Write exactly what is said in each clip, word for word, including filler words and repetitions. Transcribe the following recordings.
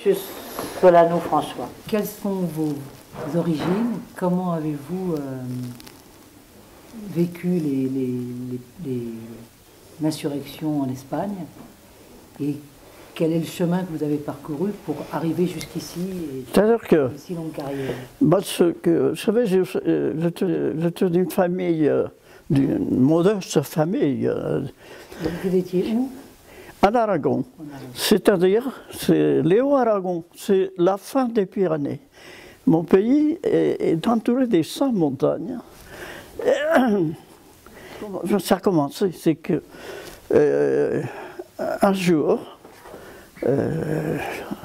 Monsieur Solano François. Quelles sont vos origines? Comment avez-vous euh, vécu les, les, les, les, l'insurrection en Espagne? Et quel est le chemin que vous avez parcouru pour arriver jusqu'ici et C'est-à-dire que, une si longue carrière? moi, ce que, vous savez, j'étais d'une famille, euh, d'une modeste famille. Euh, Vous étiez où? En Aragon. C'est-à-dire, c'est Léo Aragon, c'est la fin des Pyrénées. Mon pays est, est entouré des cent montagnes. Et, ça a commencé, c'est que euh, un jour, euh,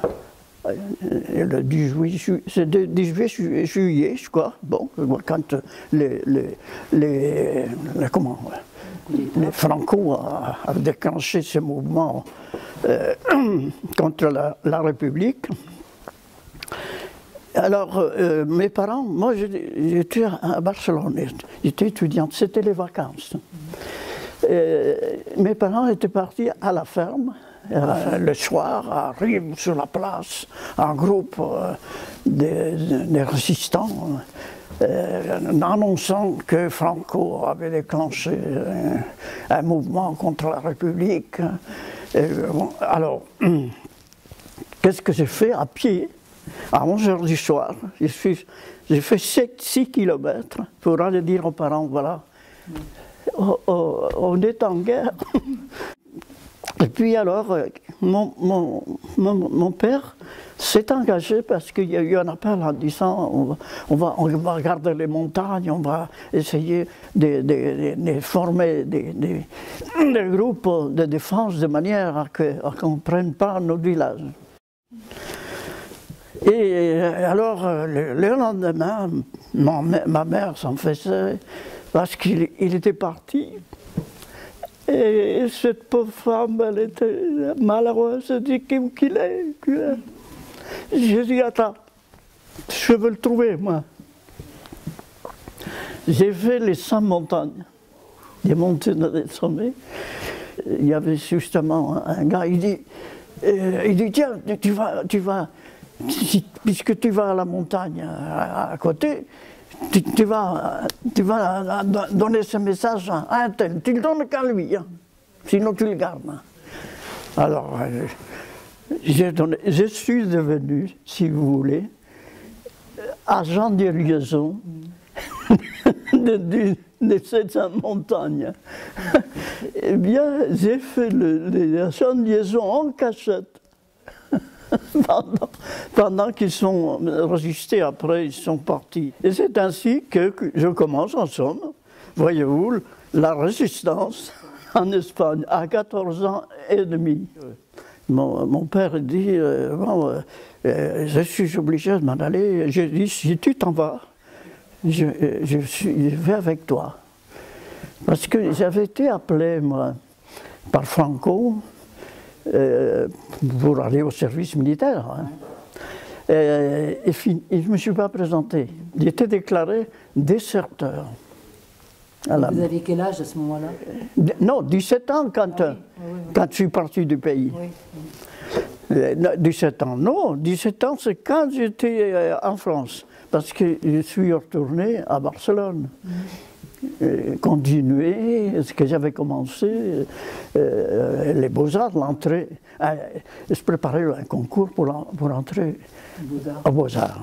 le dix-huit juillet, juillet, je crois, bon, quand les, les, les, les comment, les Franco a, a déclenché ce mouvement euh, contre la, la République. Alors, euh, mes parents, moi j'étais à Barcelone, j'étais étudiante, c'était les vacances. Et mes parents étaient partis à la ferme, euh, le soir, à Rives, sur la place, un groupe euh, des, des résistants, euh, annonçant que Franco avait déclenché euh, un mouvement contre la République. Et, bon, alors, qu'est-ce que j'ai fait à pied? À onze heures du soir, j'ai fait six kilomètres pour aller dire aux parents, voilà, oh, oh, on est en guerre. Et puis alors, mon, mon, mon, mon père s'est engagé parce qu'il y a eu un appel en disant, on va, on va, on va regarder les montagnes, on va essayer de, de, de, de former des, des, des groupes de défense de manière à qu'on ne prenne pas notre village. Et alors, le, le lendemain, mon, ma mère s'en faisait parce qu'il il était parti. Et cette pauvre femme, elle était malheureuse, elle dit qu'il est. J'ai dit, attends, je veux le trouver, moi. J'ai fait les cent montagnes, des montées dans les sommets. Il y avait justement un gars, il dit, euh, il dit tiens, tu vas, tu vas, si, puisque tu vas à la montagne à, à côté, tu, tu, vas, tu vas donner ce message à un tel, tu le donnes qu'à lui, hein, sinon tu le gardes. Hein. Alors, euh, donné, je suis devenu, si vous voulez, agent de liaison de, de, de cette montagne. Eh bien, j'ai fait le, les agents de liaison en cachette. pendant, pendant qu'ils sont résistés, après ils sont partis. Et c'est ainsi que je commence en somme, voyez-vous, la résistance en Espagne à quatorze ans et demi. Mon, mon père dit, euh, bon, euh, je suis obligé de m'en aller. J'ai dit, si tu t'en vas, je, je, suis, je vais avec toi. Parce que j'avais été appelé, moi, par Franco, Euh, pour aller au service militaire. Hein. Et, et, et je ne me suis pas présenté. Il était déclaré déserteur. Vous aviez quel âge à ce moment-là? Non, dix-sept ans quand, ah, oui. Ah, oui, oui. quand je suis parti du pays. Oui, oui. dix-sept ans, non, dix-sept ans c'est quand j'étais en France. Parce que je suis retourné à Barcelone. Mm. Euh, continuer ce que j'avais commencé, euh, les beaux-arts, l'entrée. Euh, je préparais un concours pour, la, pour entrer aux beaux-arts.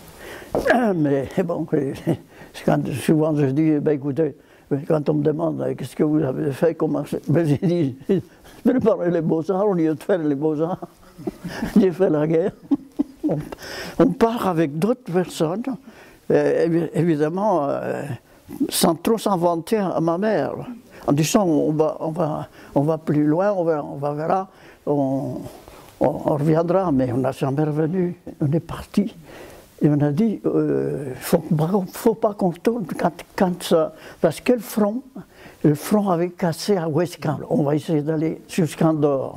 Mais bon, quand, souvent je dis, ben, écoutez, quand on me demande qu'est-ce que vous avez fait, comment ben, j'ai dit, je préparais les beaux-arts au lieu de faire les beaux-arts. J'ai fait la guerre. On, on part avec d'autres personnes, euh, évidemment. Euh, sans trop s'en vanter à ma mère, en disant on va, on va, on va plus loin, on va, on va verra, on, on, on reviendra, mais on n'a jamais revenu, on est parti. Et on a dit, il euh, ne faut pas qu'on retourne quand, quand ça, parce que le front, le front avait cassé à Huesca, on va essayer d'aller jusqu'Andorre.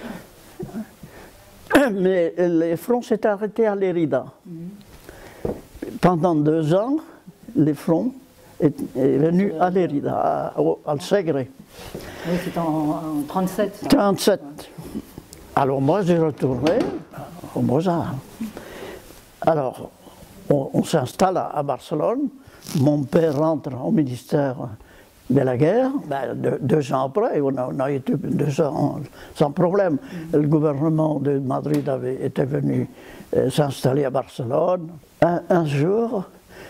Mais le front s'est arrêté à Lérida. Pendant deux ans, les fronts est, est venu à Lérida, à Segre. Oui, c'est en, en trente-sept. Ça. trente-sept. Alors moi j'ai retourné au Mozart. Alors, on, on s'installe à, à Barcelone. Mon père rentre au ministère de la guerre. Ben, deux, deux ans après, on a, on a été deux ans sans problème. Le gouvernement de Madrid avait été venu euh, s'installer à Barcelone. Un, un jour,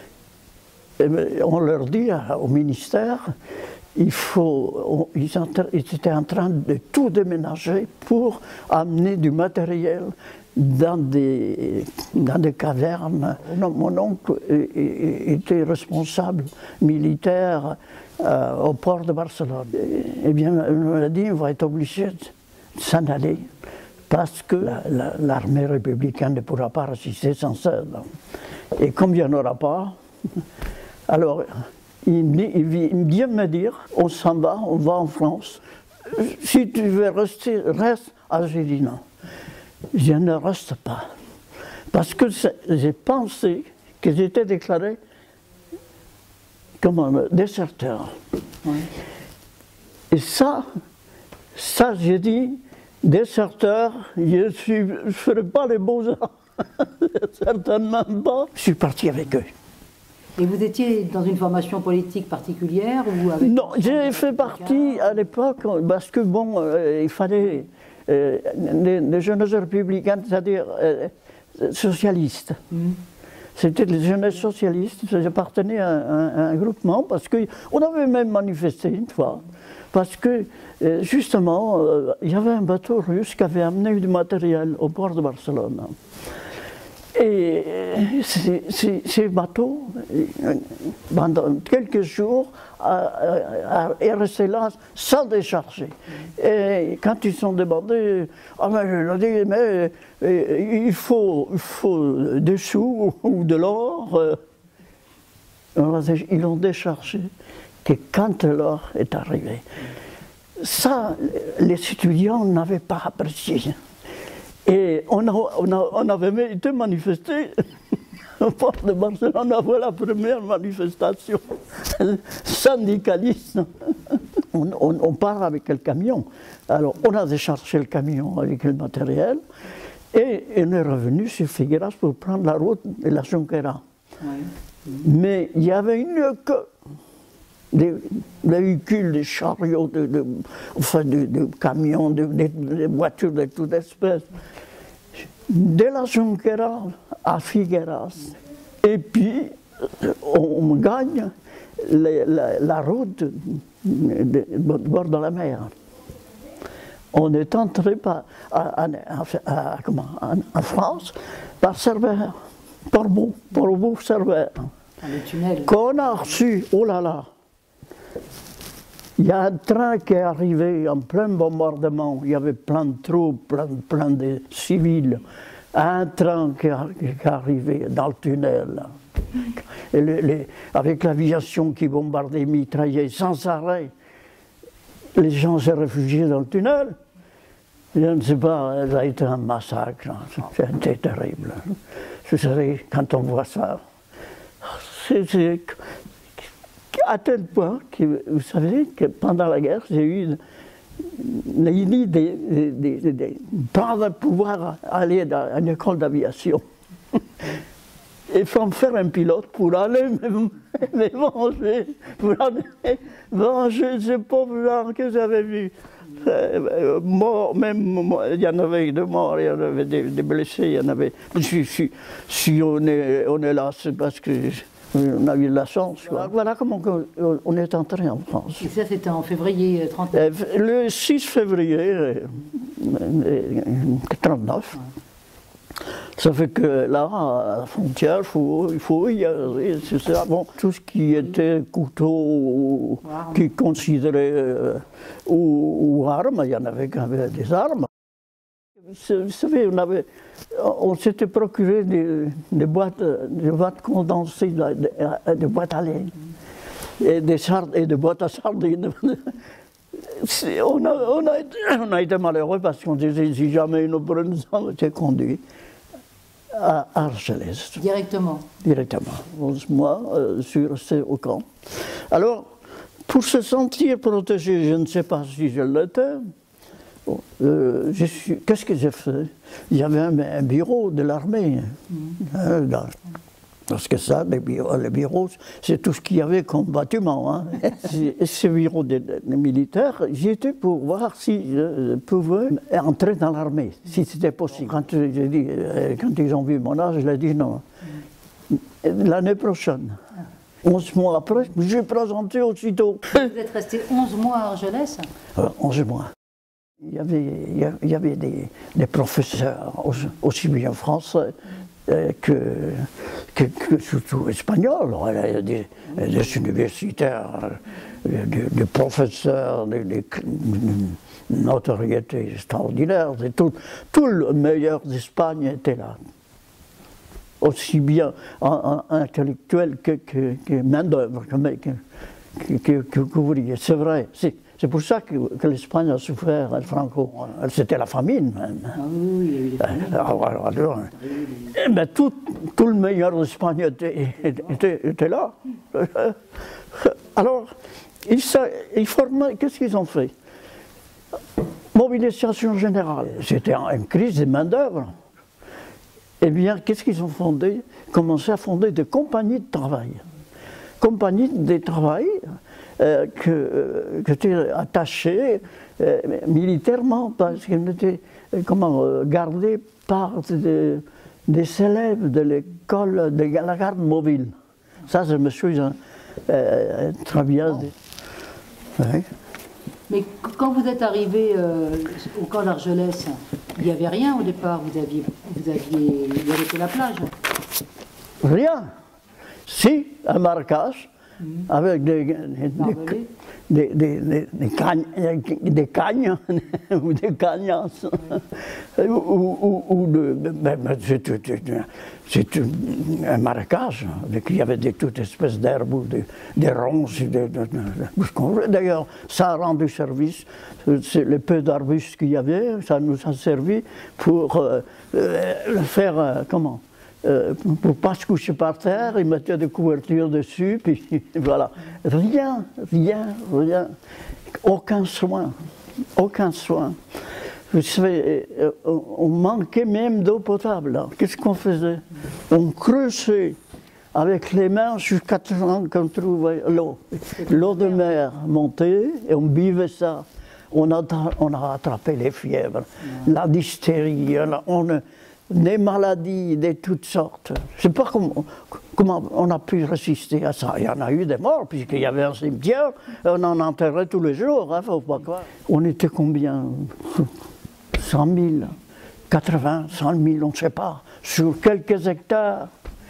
on leur dit au ministère, il faut, on, ils, ils étaient en train de tout déménager pour amener du matériel dans des, dans des cavernes. Mon oncle était responsable militaire euh, au port de Barcelone. Eh bien, on m'a dit, on va être obligé de s'en aller parce que l'armée la, la, républicaine ne pourra pas résister sans ça. Et comme il n'y en aura pas, alors il, il, il vient me dire, on s'en va, on va en France. Si tu veux rester, reste. Ah, j'ai dit non. Je ne reste pas. Parce que j'ai pensé que j'étais déclaré comme un déserteur. Oui. Et ça, ça j'ai dit, déserteur, je ne ferai pas les beaux-arts. Certainement pas. Je suis parti avec eux. Et vous étiez dans une formation politique particulière ou avec... Non, j'ai fait partie à l'époque, parce que bon, euh, il fallait... Euh, les, les jeunes républicains, c'est-à-dire euh, socialistes. Mm. C'était les jeunes socialistes, j'appartenais à, à, à un groupement, parce qu'on avait même manifesté une fois, parce que euh, justement, euh, il y avait un bateau russe qui avait amené du matériel au port de Barcelone. Et ces, ces, ces bateaux, pendant quelques jours, est resté là sans décharger. Et quand ils sont demandés, ah ben, je leur dis, mais il faut, il faut des sous ou de l'or. Ils l'ont déchargé que quand l'or est arrivé. Ça, les étudiants n'avaient pas apprécié. Et on, a, on, a, on avait été manifesté au port de Barcelone, on avait la première manifestation syndicaliste. On, on, on part avec le camion. Alors on a déchargé le camion avec le matériel et on est revenu sur Figueras pour prendre la route de la Junquera. Oui. Mais il y avait une queue. Des véhicules, des chariots, de, de, enfin, de, de camions, de, de, de voitures de toute espèce. De la Junquera à Figueras. Et puis, on, on gagne la, la, la route de, de bord de la mer. On est entré par, à, à, à, comment, en France par Cerbère, par bout, par bout Cerbère. Qu'on a reçu, oh là là, il y a un train qui est arrivé en plein bombardement, il y avait plein de troupes, plein, plein de civils. Un train qui est arrivé dans le tunnel, et les, les, avec l'aviation qui bombardait, mitraillait sans arrêt. Les gens se réfugiés dans le tunnel. Je ne sais pas, ça a été un massacre, c'était terrible. Vous savez, quand on voit ça, c'est à tel point que, vous savez, que pendant la guerre, j'ai eu l'idée de, de, de, de, de pouvoir aller à une école d'aviation. Et faut me faire un pilote pour aller me, me venger, pour aller venger ces pauvres gens que j'avais vus. Euh, mort, même, il y en avait des morts, il y en avait des, des blessés, il y en avait... Si, si, si on, est, on est là, c'est parce que... On a eu de la chance. Quoi. Voilà comment on est entré en France. Et ça, c'était en février trente et neuf. Le six février trente-neuf. Ouais. Ça fait que là, à la frontière, il faut, il faut y aller. Ça. Bon, tout ce qui était couteau, ou, wow. qui considérait euh, ou, ou armes, il y en avait qui avaient des armes. Vous savez, on, avait, on s'était procuré des, des, boîtes, des boîtes condensées, des, des boîtes à lait, et des, et des boîtes à sardines. On a, on, a été, on a été malheureux parce qu'on disait si jamais une nous était conduit à Argelès. Directement Directement. onze mois, euh, sur ce, au camp. Alors, pour se sentir protégé, je ne sais pas si je l'étais, euh, qu'est-ce que j'ai fait? Il y avait un, un bureau de l'armée. Mmh. Hein, parce que ça, les bureaux, les bureaux c'est tout ce qu'il y avait comme bâtiment. Hein. Et ce bureau des de militaires, j'y étais pour voir si je pouvais entrer dans l'armée, si c'était possible. Quand, j'ai dit, quand ils ont vu mon âge, je leur ai dit non. L'année prochaine. onze mois après, j'ai présenté aussitôt. Vous êtes resté onze mois à Argelès? euh, onze mois. Il y avait, il y avait des, des professeurs, aussi bien français euh, que, que, que surtout espagnols. Il y a des, des universitaires, des, des professeurs, des, des, une notoriété extraordinaire. Tout, tout le meilleur d'Espagne était là. Aussi bien en, en intellectuel que, que, que main-d'œuvre, que, que, que, que ouvrier. C'est vrai. C'est pour ça que, que l'Espagne a souffert, Franco. C'était la famine même. Ah oui, il y a eu des famines. Alors, alors, alors, eh ben, tout, tout le meilleur d'Espagne était, était, était là. Alors, ils, ils formaient, qu'est-ce qu'ils ont fait? Mobilisation générale. C'était une crise de main-d'œuvre. Eh bien, qu'est-ce qu'ils ont fondé? Commencé à fonder des compagnies de travail. Compagnies de travail euh, que, euh, qui étaient attachées euh, militairement, parce qu'elles étaient euh, comment, euh, gardées par des, des élèves de l'école de la garde mobile. Ça, je me suis euh, très bien. Ouais. Mais quand vous êtes arrivé euh, au camp d'Argelès, il n'y avait rien au départ, vous aviez, vous aviez, il y avait que la plage. Rien. Si, un marquage, mmh. avec des, des, des, des, des, des cagnes, des cagnes ou des cagnasses, oui. ou, ou, ou de, ben, c'est un marquage, il y avait de toutes espèces d'herbes, ou des de ronces, de, de, de, d'ailleurs ça a rendu service, le peu d'arbustes qu'il y avait, ça nous a servi pour euh, faire, euh, comment Euh, pour ne pas se coucher par terre, ils mettaient des couvertures dessus, puis voilà. Rien, rien, rien. Aucun soin, aucun soin. Vous savez, on manquait même d'eau potable. Qu'est-ce qu'on faisait? On creusait avec les mains jusqu'à ce qu'on trouvait l'eau. L'eau de mer montait et on buvait ça. On a, on a attrapé les fièvres, la dystérie, on... des maladies de toutes sortes. Je ne sais pas comment, comment on a pu résister à ça. Il y en a eu des morts, puisqu'il y avait un cimetière, on en enterrait tous les jours, hein, faut pas croire. On était combien? cent mille, quatre-vingts, cent mille, on ne sait pas, sur quelques hectares.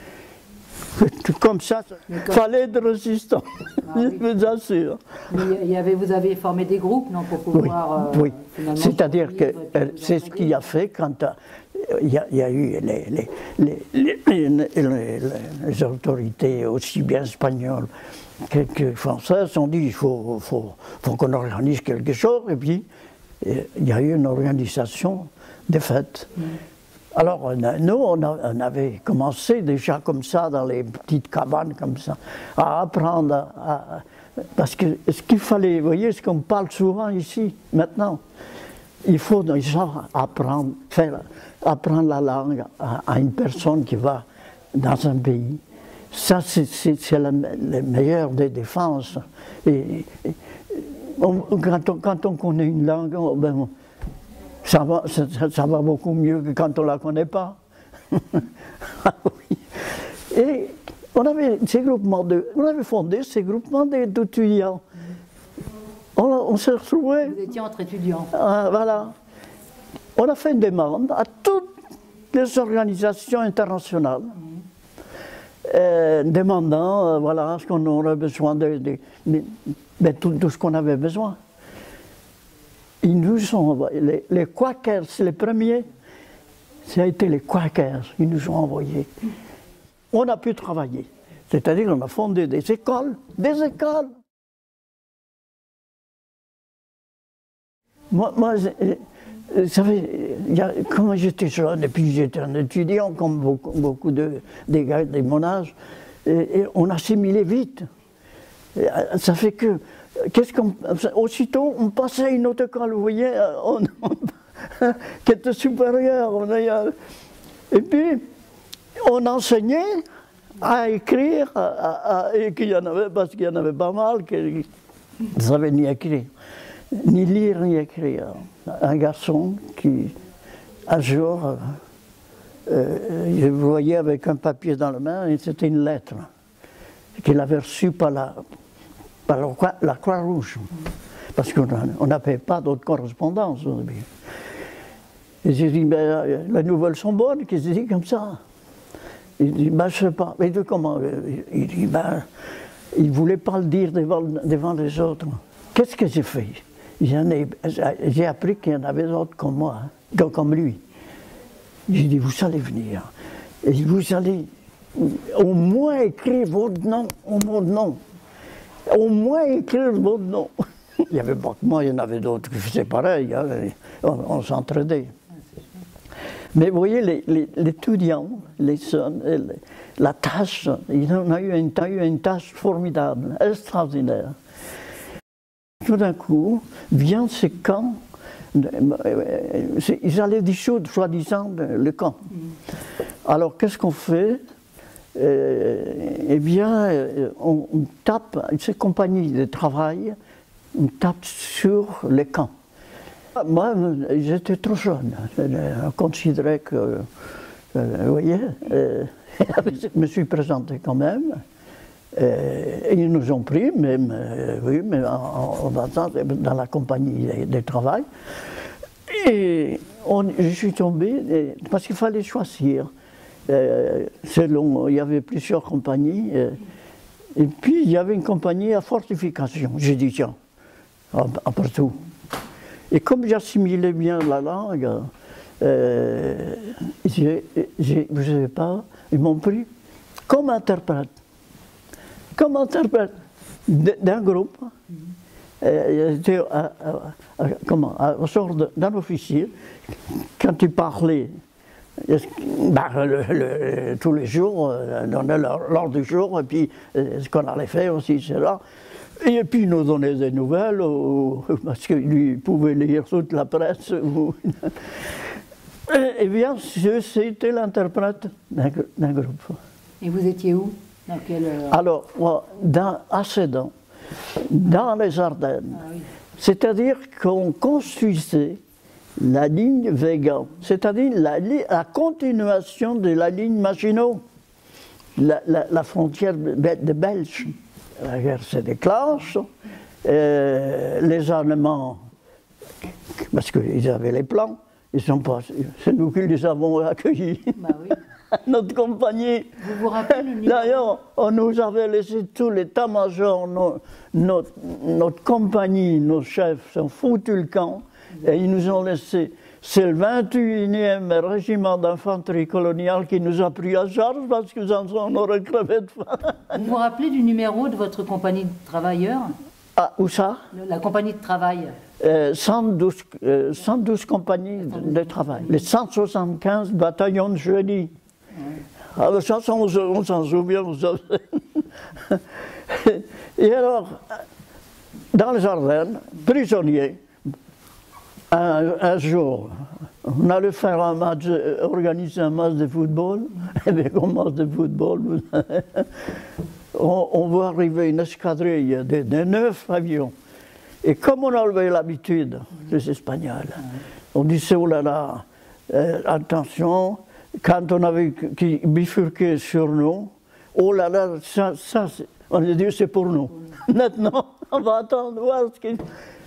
Comme ça, il fallait être résistant, ah, je oui. vous assure. Mais y avait, vous avez formé des groupes, non, pour pouvoir... Oui, euh, oui. C'est-à-dire que euh, c'est ce qu'il a fait quand... Euh, Il y, a, il y a eu les, les, les, les, les, les autorités, aussi bien espagnoles que, que françaises, ont dit qu'il faut, faut, faut qu'on organise quelque chose, et puis il y a eu une organisation des fêtes. Mm. Alors nous, on, a, on avait commencé déjà comme ça, dans les petites cabanes comme ça, à apprendre, à, à, parce que ce qu'il fallait, vous voyez, ce qu'on parle souvent ici, maintenant, il faut déjà apprendre, faire, apprendre la langue à, à une personne qui va dans un pays. Ça, c'est la, la meilleure des défenses. Et, et on, quand, on, quand on connaît une langue, on, ben, ça, va, ça, ça va beaucoup mieux que quand on ne la connaît pas. Et on avait, ces groupements de, on avait fondé ces groupements d'étudiants. On, on s'est retrouvés. Vous étiez entre étudiants. Ah, voilà. On a fait une demande à toutes les organisations internationales, mmh. euh, demandant, euh, voilà, ce qu'on aurait besoin de, de, de, de tout, tout ce qu'on avait besoin. Ils nous ont envoyé, les, les Quakers, les premiers, ça a été les Quakers, ils nous ont envoyés. On a pu travailler, c'est-à-dire qu'on a fondé des écoles, des écoles. Moi, moi vous savez, quand j'étais jeune, et puis j'étais un étudiant, comme beaucoup, beaucoup de, des gars de mon âge, et, et on assimilait vite. Et ça fait que qu'est-ce qu'on, aussitôt, on passait à une autre école, vous voyez, on, on, qui était supérieure. On a, et puis, on enseignait à écrire, à, à, à, et qu'il y en avait, parce qu'il y en avait pas mal qui ne savaient ni écrire, ni lire, ni écrire. Un garçon qui, un jour, euh, je le voyais avec un papier dans la main, et c'était une lettre qu'il avait reçue par la, par la, la Croix-Rouge, parce qu'on n'avait pas d'autre correspondance au début. Et j'ai dit, ben, les nouvelles sont bonnes, qu'est-ce qu'il dit comme ça? Il dit, ben, je ne sais pas. Mais de comment? Il dit, ben, il ne voulait pas le dire devant, devant les autres. Qu'est-ce que j'ai fait? J'ai appris qu'il y en avait d'autres comme moi, hein, comme lui. J'ai dit, vous allez venir. Et vous allez au moins écrire votre nom, mon nom. Au moins écrire votre nom. Il n'y avait pas que moi, il y en avait d'autres qui faisaient pareil. Hein, on on s'entraidait. Mais vous voyez, les, les, les étudiants, les jeunes, les, la tâche, ils ont eu une, eu une tâche formidable, extraordinaire. Tout d'un coup, vient ce camp, ils allaient dissoudre, soi-disant, le camp. Alors, qu'est-ce qu'on fait? euh, Eh bien, on, on tape, ces compagnies de travail, on tape sur les camps. Moi, j'étais trop jeune. On considérait que, euh, vous voyez, euh, je me suis présenté quand même. Euh, et ils nous ont pris, même, euh, oui, mais en, en, dans la compagnie de, de travail. Et on, je suis tombé, parce qu'il fallait choisir. Euh, selon, il y avait plusieurs compagnies. Euh, et puis, il y avait une compagnie à fortification. J'ai dit, tiens, après tout. Et comme j'assimilais bien la langue, euh, j'ai, j'ai, vous savez pas, ils m'ont pris comme interprète. Comme interprète d'un groupe. Euh, J'étais à, à, à, comment, à, au sort d'un officier. Quand il parlait, ben, le, le, tous les jours, on donnait l'heure du jour, et puis ce qu'on allait faire aussi, c'est là. Et puis il nous donnait des nouvelles, ou, parce que lui pouvait lire toute la presse. Ou, et, et bien, c'était l'interprète d'un groupe. Et vous étiez où? Dans quel... Alors, dans, à Sedan, dans les Ardennes. Ah, oui. C'est-à-dire qu'on construisait la ligne Végan, c'est-à-dire la, la continuation de la ligne Maginot, la, la, la frontière de, de Belge. La guerre se déclenche, euh, les Allemands, parce qu'ils avaient les plans, ils sont pas, c'est nous qui les avons accueillis. Bah oui. Notre compagnie. Vous vous rappelez le numéro? D'ailleurs, on nous avait laissé tout l'état-major, nos, notre, notre compagnie, nos chefs ont foutu le camp, et ils nous ont laissé. C'est le vingt et unième régiment d'infanterie coloniale qui nous a pris à charge parce que on aurait crevé de faim. Vous vous rappelez du numéro de votre compagnie de travailleurs? Ah, où ça? La compagnie de travail. Euh, cent douze, euh, cent douze compagnies de, de travail. Les cent soixante-quinze bataillons de génie. Ouais. Alors ça, on, on s'en souvient, vous savez. Et alors, dans les Ardennes, prisonniers, Un, un jour, on allait faire un match, organiser un match de football. Et bien, un match de football, on, on voit arriver une escadrille de, de neuf avions. Et comme on avait l'habitude, les Espagnols, on disait, oh là là, euh, attention, quand on avait qui bifurqué sur nous, oh là là, ça, ça on a dit, c'est pour nous. Maintenant, on va attendre voir ce qu'il...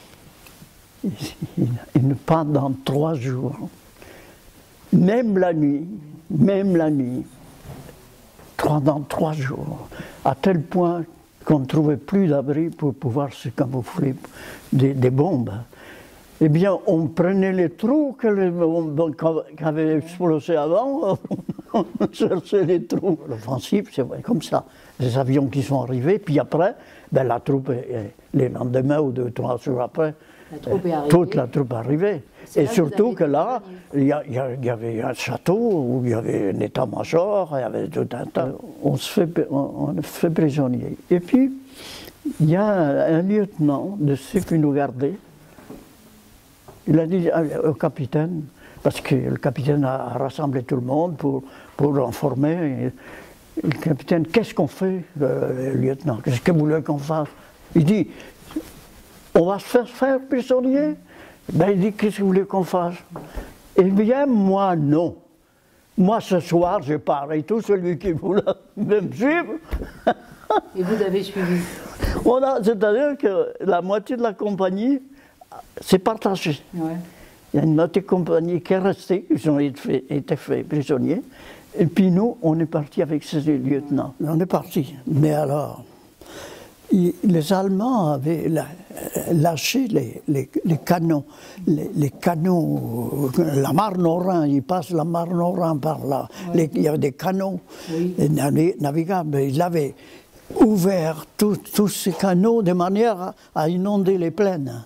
Pendant trois jours, même la nuit, même la nuit, pendant trois jours, à tel point qu'on ne trouvait plus d'abri pour pouvoir se camoufler des, des bombes. Eh bien, on prenait les trous que les bombes qu'avaient explosé avant, on cherchait les trous. L'offensive, c'est comme ça. Les avions qui sont arrivés, puis après, ben, la troupe, les lendemains ou deux, trois jours après, la troupe est arrivée. Toute la troupe arrivée. Et surtout que là, il y, y, y avait un château où il y avait un état-major, il y avait tout un tas. On se fait, on, on fait prisonnier. Et puis, il y a un lieutenant de ceux qui nous gardaient. Il a dit au capitaine, parce que le capitaine a rassemblé tout le monde pour, pour informer. Le capitaine, qu'est-ce qu'on fait, le lieutenant? Qu'est-ce que vous voulez qu'on fasse? Il dit, on va se faire faire prisonnier? Ben, il dit, qu'est-ce que vous voulez qu'on fasse? Eh bien, moi, non. Moi, ce soir, je pars. Et tout celui qui voulait me suivre. Et vous avez suivi? C'est-à-dire que la moitié de la compagnie s'est partagée. Ouais. Il y a une moitié de compagnie qui est restée, ils ont été faits, été faits prisonniers. Et puis nous, on est partis avec ces lieutenants. On est partis. Mais alors, il, les Allemands avaient la, lâché les, les, les canons. Les, les canons, la Marne au Rhin, ils passent la Marne au Rhin par là. Ouais. Les, il y avait des canons oui. navigables. Ils avaient ouvert tous ces canaux de manière à, à inonder les plaines.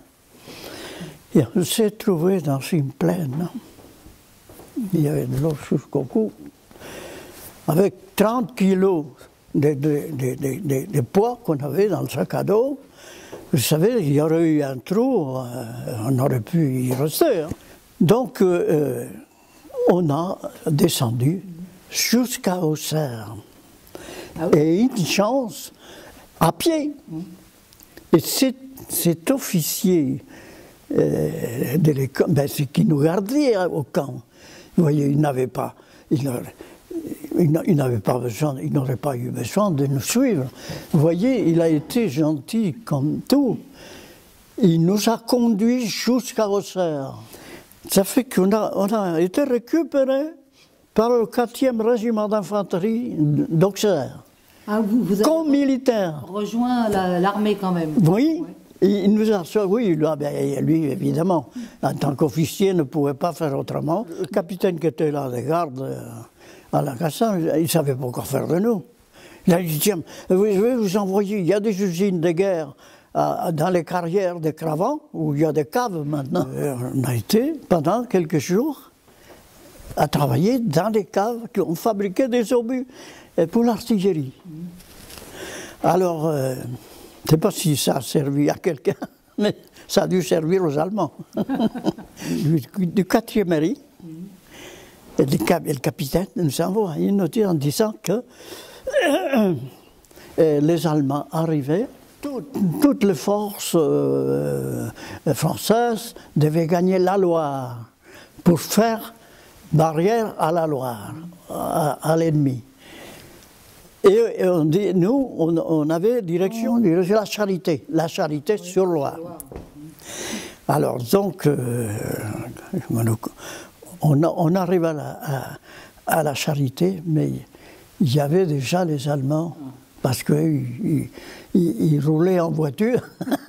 Et on s'est trouvé dans une plaine. Il y avait de l'eau jusqu'au cou. Avec trente kilos de, de, de, de, de, de poids qu'on avait dans le sac à dos, vous savez, il y aurait eu un trou, euh, on aurait pu y rester. Hein. Donc, euh, on a descendu jusqu'à Auxerre. Ah oui. Et une chance, à pied. Mmh. Et cet, cet officier euh, de l'école, ben, c'est qui nous gardait au camp. Vous voyez, il n'avait pas... Il Il n'avait pas besoin, il n'aurait pas eu besoin de nous suivre. Vous voyez, il a été gentil comme tout. Il nous a conduits jusqu'à Auxerre. Ça fait qu'on a, on a été récupérés par le quatrième régiment d'infanterie d'Auxerre. Ah, vous, vous avez comme militaire. Rejoint l'armée quand même. Oui. Ouais. Il nous a oui, lui évidemment, en tant qu'officier, ne pouvait pas faire autrement. Le capitaine qui était là des gardes à la Cassane, il ne savait pas quoi faire de nous. Il a dit, tiens, je vais vous envoyer, il y a des usines de guerre euh, dans les carrières des Cravants, où il y a des caves maintenant. Et on a été, pendant quelques jours, à travailler dans des caves qui ont fabriqué des obus pour l'artillerie. Alors, euh, je ne sais pas si ça a servi à quelqu'un, mais ça a dû servir aux Allemands. du, du quatrième R I, et le capitaine nous envoie une notice en disant que euh, les Allemands arrivaient, tout, toutes les forces euh, françaises devaient gagner la Loire pour faire barrière à la Loire, à, à l'ennemi. Et, et on dit, nous, on, on avait direction, direction la Charité, la Charité oui, sur Loire. Alors donc, euh, on, on arrive à la, à, à la Charité, mais il y avait déjà les Allemands, parce qu'ils ils, ils roulaient en voiture.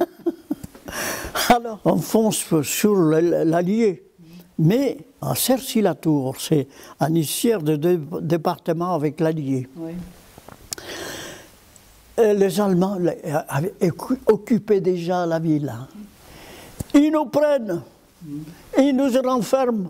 Alors on fonce sur l'Allier, mais à Cercy-la-Tour, c'est un issière de dé, département avec l'Allier. Oui. Les Allemands avaient occupé déjà la ville. Ils nous prennent, ils nous renferment.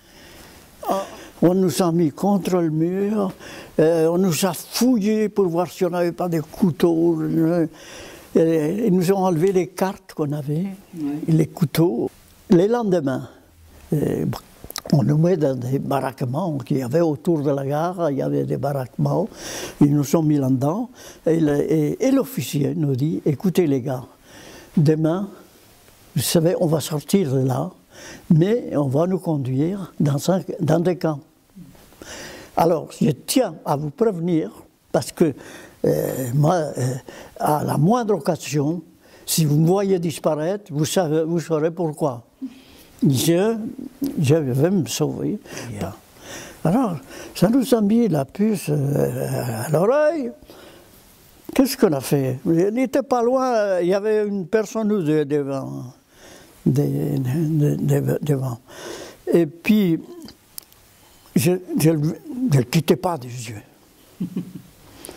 On nous a mis contre le mur, on nous a fouillés pour voir si on n'avait pas des couteaux. Ils nous ont enlevé les cartes qu'on avait, oui. Les couteaux. Les lendemains, on nous met dans des baraquements qu'il y avait autour de la gare, il y avait des baraquements, ils nous ont mis là-dedans, et, et l'officier nous dit, écoutez les gars, demain, vous savez, on va sortir de là, mais on va nous conduire dans, un, dans des camps. Alors, je tiens à vous prévenir, parce que euh, moi, euh, à la moindre occasion, si vous me voyez disparaître, vous, savez, vous saurez pourquoi. Je, je vais me sauver. Yeah. Alors, ça nous a mis la puce euh, à l'oreille. Qu'est-ce qu'on a fait? Il n'était pas loin, il y avait une personne ou deux devant. De, de, de, devant. Et puis, je ne le quittais pas des yeux.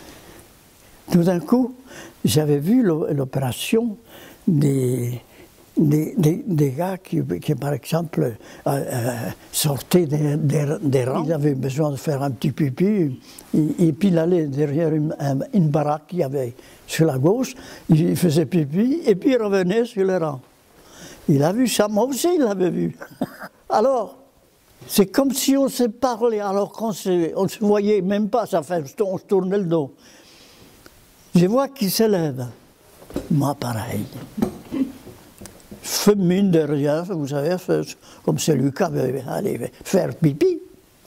Tout d'un coup, j'avais vu l'opération des... des, des, des gars qui, qui, par exemple, euh, euh, sortaient des, des, des rangs. Ils avaient besoin de faire un petit pipi, et, et puis il allait derrière une, une baraque qu'il y avait sur la gauche, il faisait pipi, et puis il revenait sur le rang. Il a vu ça, moi aussi il l'avait vu. Alors, c'est comme si on se parlait, alors qu'on ne se voyait même pas, ça fait, on se tournait le dos. Je vois qu'il se lève. Moi, pareil. Je fais mine de rien, vous savez, comme celui qui avait allé faire pipi.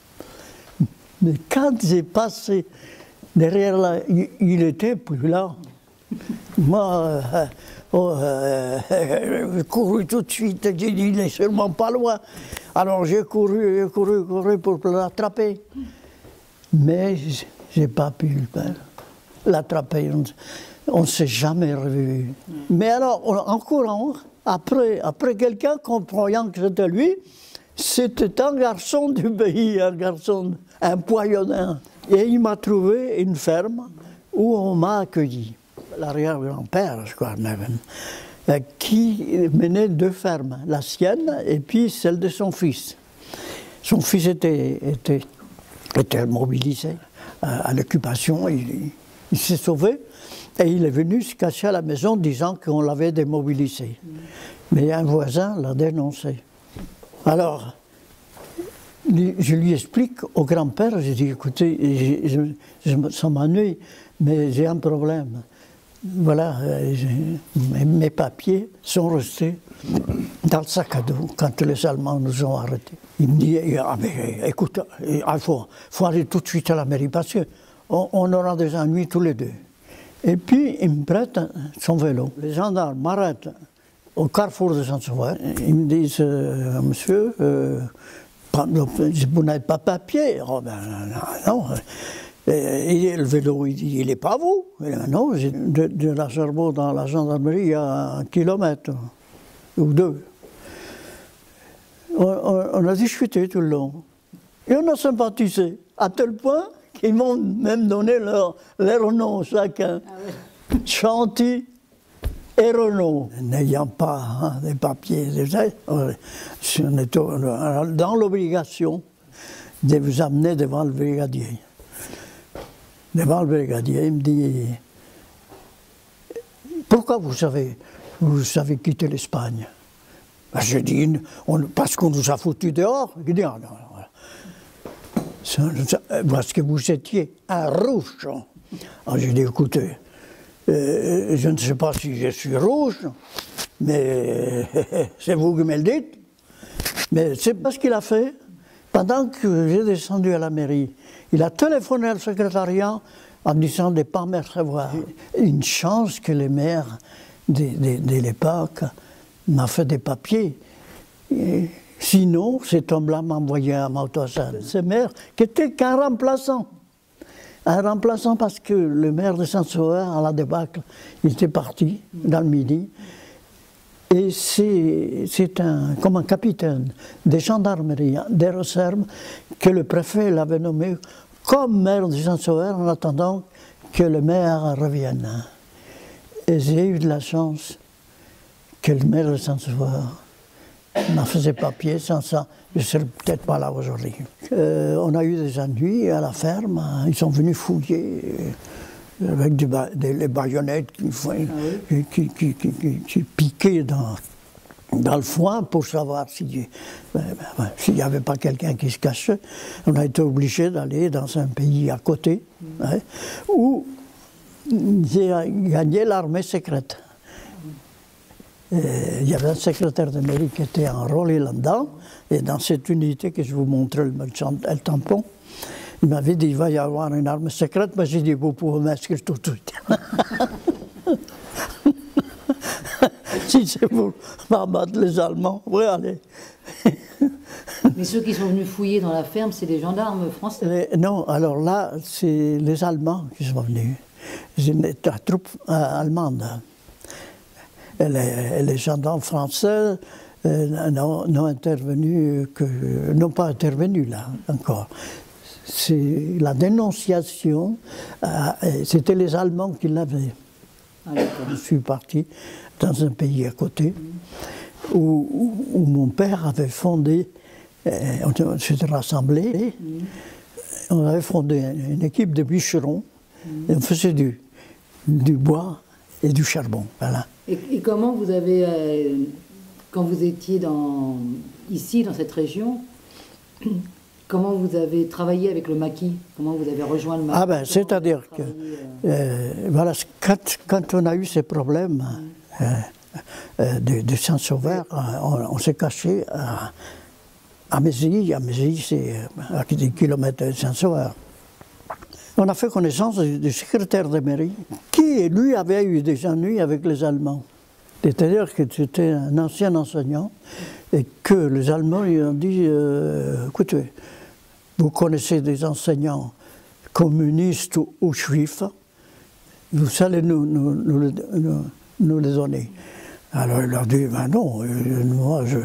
Mais quand j'ai passé derrière là, il n'était plus là. Moi, euh, oh, euh, j'ai couru tout de suite, j'ai dit, il n'est sûrement pas loin. Alors j'ai couru, j'ai couru, couru pour l'attraper. Mais je n'ai pas pu l'attraper. On ne s'est jamais revu. Mm. Mais alors, en courant, après, après quelqu'un comprenant que c'était lui, c'était un garçon du pays, un garçon, un poillonneur. Et il m'a trouvé une ferme où on m'a accueilli. L'arrière-grand-père, je crois même, qui menait deux fermes, la sienne et puis celle de son fils. Son fils était, était, était mobilisé à, à l'occupation, il, il s'est sauvé et il est venu se cacher à la maison disant qu'on l'avait démobilisé. Mais un voisin l'a dénoncé. Alors, je lui explique au grand-père, je dis, écoutez, je, je, ça m'ennuie, mais j'ai un problème. Voilà, mes, mes papiers sont restés dans le sac à dos quand les Allemands nous ont arrêtés. Il me dit, ah, mais, écoute, il faut, faut aller tout de suite à la mairie parce qu'on on aura des ennuis tous les deux. Et puis il me prête son vélo. Les gendarmes m'arrêtent au carrefour de Saint-Sauveur. Ils me disent, euh, monsieur, euh, vous n'avez pas papier? Oh, ben non. Et le vélo, il dit, il n'est pas à vous. Et non, de, de la Cherbourg dans la gendarmerie, il y a un kilomètre ou deux. On, on, on a discuté tout le long. Et on a sympathisé, à tel point qu'ils m'ont même donné leur, leur nom chacun. Ah oui. Chanty et Renaud. N'ayant pas hein, des papiers, on est dans l'obligation de vous amener devant le brigadier. Devant le brigadier, il me dit, pourquoi vous avez, vous avez quitté l'Espagne? Ben, je dis, on, parce qu'on nous a foutus dehors. Il dit, ah, non, non, parce que vous étiez un rouge. Alors j'ai dit, écoutez, euh, je ne sais pas si je suis rouge, mais euh, c'est vous qui me le dites. Mais c'est pas ce qu'il a fait. Pendant que j'ai descendu à la mairie, il a téléphoné au secrétariat en disant de ne pas me recevoir. Une chance que le maire de, de, de l'époque m'a fait des papiers. Et sinon, cet homme-là m'a envoyé à Mauthausen. Ce maire qui était qu'un remplaçant. Un remplaçant parce que le maire de Saint-Sauveur, à la débâcle, il était parti dans le Midi. Et c'est un, comme un capitaine des gendarmeries d'Ereserme que le préfet l'avait nommé comme maire de Saint-Sauveur en attendant que le maire revienne. Et j'ai eu de la chance que le maire de Saint-Sauveur m'a fait ses papiers, sans ça, je ne serais peut-être pas là aujourd'hui. Euh, on a eu des ennuis à la ferme, ils sont venus fouiller. Avec des, ba des les baïonnettes qui, ah oui. qui, qui, qui, qui, qui piquaient dans, dans le foin pour savoir s'il si, ben, ben, s'il n'y avait pas quelqu'un qui se cachait. On a été obligé d'aller dans un pays à côté, mmh. hein, où j'ai gagné l'armée secrète. Il y avait un secrétaire de mairie qui était enrôlé là-dedans, et dans cette unité que je vous montrais, le, le tampon, il m'avait dit, il va y avoir une arme secrète, mais j'ai dit, vous pouvez m'inscrire tout de suite. Si c'est pour m'abattre les Allemands, oui, allez. Mais ceux qui sont venus fouiller dans la ferme, c'est des gendarmes français? Les, non, alors là, c'est les Allemands qui sont venus. C'est la troupe euh, allemande. Et les, les gendarmes français euh, n'ont intervenu que, n'ont pas intervenu là, encore. C'est la dénonciation, euh, c'était les Allemands qui l'avaient. Ah, je suis parti dans un pays à côté. Mmh. où, où, où mon père avait fondé, euh, on s'était rassemblés, mmh. on avait fondé une équipe de bûcherons, mmh. et on faisait du, du bois et du charbon. Voilà. Et, et comment vous avez, euh, quand vous étiez dans, ici, dans cette région, comment vous avez travaillé avec le maquis? Comment vous avez rejoint le maquis? Ah ben, c'est-à-dire que, euh, voilà, quand, quand on a eu ces problèmes mmh. euh, euh, de, de Saint-Sauveur, on, on s'est caché à, à Mézilly. À Mézilly, c'est à des kilomètres de Saint-Sauveur. On a fait connaissance du, du secrétaire de mairie, qui, lui, avait eu des ennuis avec les Allemands. C'est-à-dire que c'était un ancien enseignant, et que les Allemands lui ont dit euh, « Écoutez, vous connaissez des enseignants communistes ou, ou juifs, vous allez nous, nous, nous, nous, nous les donner. » Alors il leur dit « Ben non, moi je...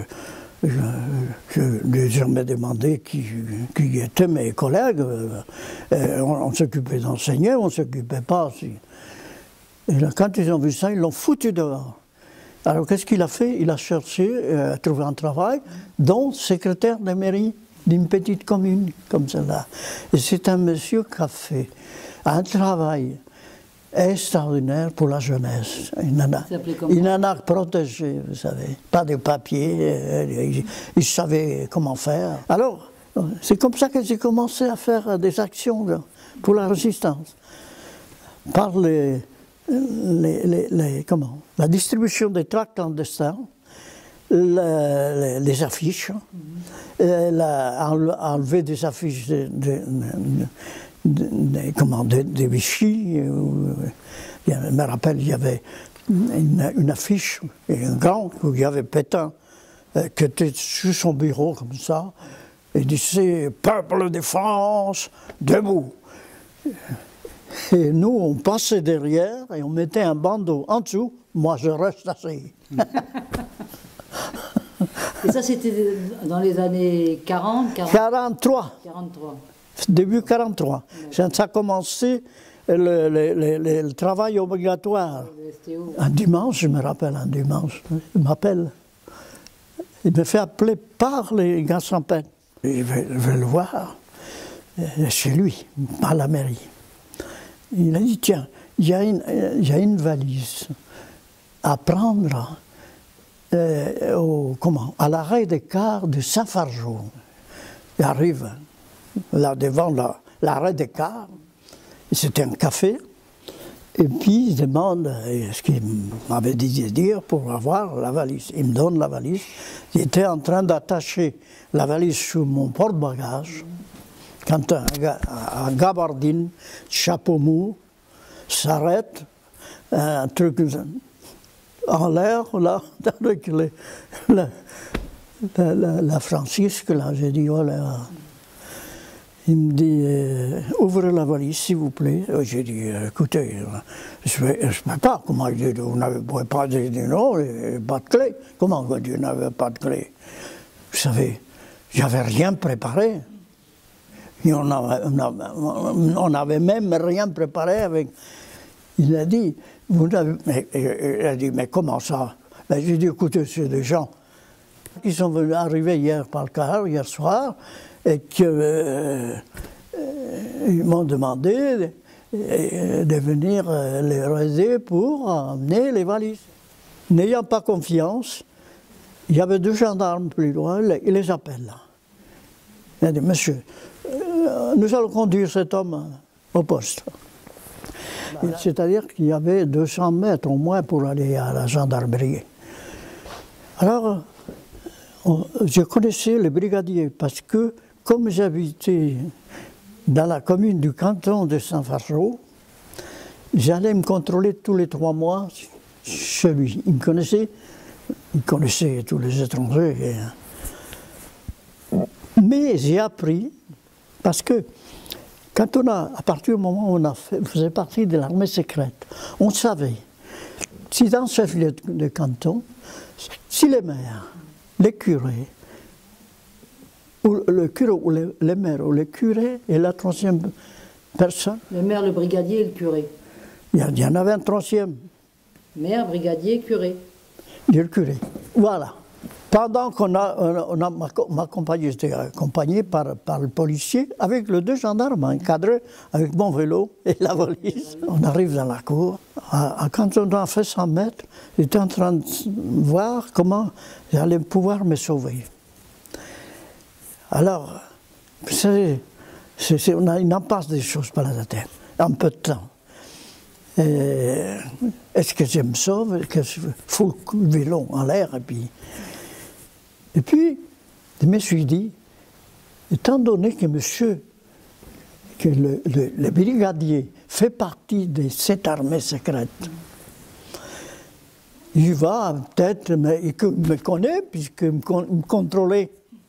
Je n'ai jamais demandé qui, qui étaient mes collègues. Euh, on, on s'occupait d'enseigner, on ne s'occupait pas. Si. » Et là, quand ils ont vu ça, ils l'ont foutu dehors. Alors qu'est-ce qu'il a fait? Il a cherché euh, à trouver un travail, dont secrétaire de mairie d'une petite commune comme celle-là. Et c'est un monsieur qui a fait un travail extraordinaire pour la jeunesse. Il en a, il en a protégé, vous savez. Pas de papier, euh, il, il savait comment faire. Alors, c'est comme ça que j'ai commencé à faire des actions là, pour la résistance. Par les, les, les, les, comment, la distribution des tracts clandestins, les, les affiches, mm-hmm. la, enlever des affiches de, de, de De, de, comment, de, de Vichy. Où, je me rappelle, il y avait une, une affiche, un grand, où il y avait Pétain, euh, qui était sur son bureau, comme ça, et disait « Peuple de France, debout !» Et nous, on passait derrière, et on mettait un bandeau en dessous, moi je reste assis. Et ça, c'était dans les années quarante, quarante... quarante-trois. quarante-trois. Début quarante-trois. Ça a commencé le, le, le, le travail obligatoire. Un dimanche, je me rappelle, un dimanche, il m'appelle. Il me fait appeler par les gars sans peine. Je vais, je vais le voir chez lui, à la mairie. Il a dit, tiens, il y a une, il y a une valise à prendre euh, au, comment, à l'arrêt des cars de Saint-Fargeau. Il arrive là devant l'arrêt des cars, c'était un café, et puis il demande ce qu'il m'avait dit de dire pour avoir la valise. Il me donne la valise. Il était en train d'attacher la valise sur mon porte-bagages, quand un gars à gabardine, chapeau mou, s'arrête, un truc en l'air, là, avec les, la, la, la, la Francisque, là, j'ai dit, voilà. Il me dit, euh, ouvrez la valise, s'il vous plaît. J'ai dit, écoutez, je ne peux pas. Comment il dit, vous n'avez pas dit non, pas de clé. Comment vous dites, vous n'avez pas de clé? Vous savez, j'avais rien préparé. Et on n'avait même rien préparé avec. Il a dit, vous n'avez. Il a dit, mais comment ça? Ben, j'ai dit, écoutez, c'est des gens qui sont venus arriver hier par le car, hier soir, et qu'ils euh, euh, m'ont demandé de, de venir les aider pour emmener les valises. N'ayant pas confiance, il y avait deux gendarmes plus loin, il les appelle là. Il a dit, monsieur, euh, nous allons conduire cet homme au poste. Voilà. C'est-à-dire qu'il y avait deux cents mètres au moins pour aller à la gendarmerie. Alors, on, je connaissais le brigadier parce que, comme j'habitais dans la commune du canton de Saint-Fargeau, j'allais me contrôler tous les trois mois chez lui. Il me connaissait, il connaissait tous les étrangers. Mais j'ai appris, parce que quand on a, à partir du moment où on a fait, faisait partie de l'armée secrète, on savait, si dans ce chef de canton, si les maires, les curés, ou le curé, ou les, les maires, ou les curés, et la troisième personne. Le maire, le brigadier et le curé. Il y, il y en avait un troisième. Maire, brigadier, curé. Et le curé, voilà. pendant qu'on a, on a m'accompagné, j'étais accompagné par, par le policier avec les deux gendarmes encadrés avec mon vélo et la valise. On arrive dans la cour. Quand on a fait cent mètres, j'étais en train de voir comment j'allais pouvoir me sauver. Alors, vous savez, c'est, c'est, on a une impasse des choses par la tête, en peu de temps. Est-ce que je me sauve? Que je fous le vélo en l'air et puis... Et puis, je me suis dit, étant donné que monsieur, que le, le, le brigadier fait partie de cette armée secrète, il va peut-être, il me connaît, puisqu'il me, me contrôlait,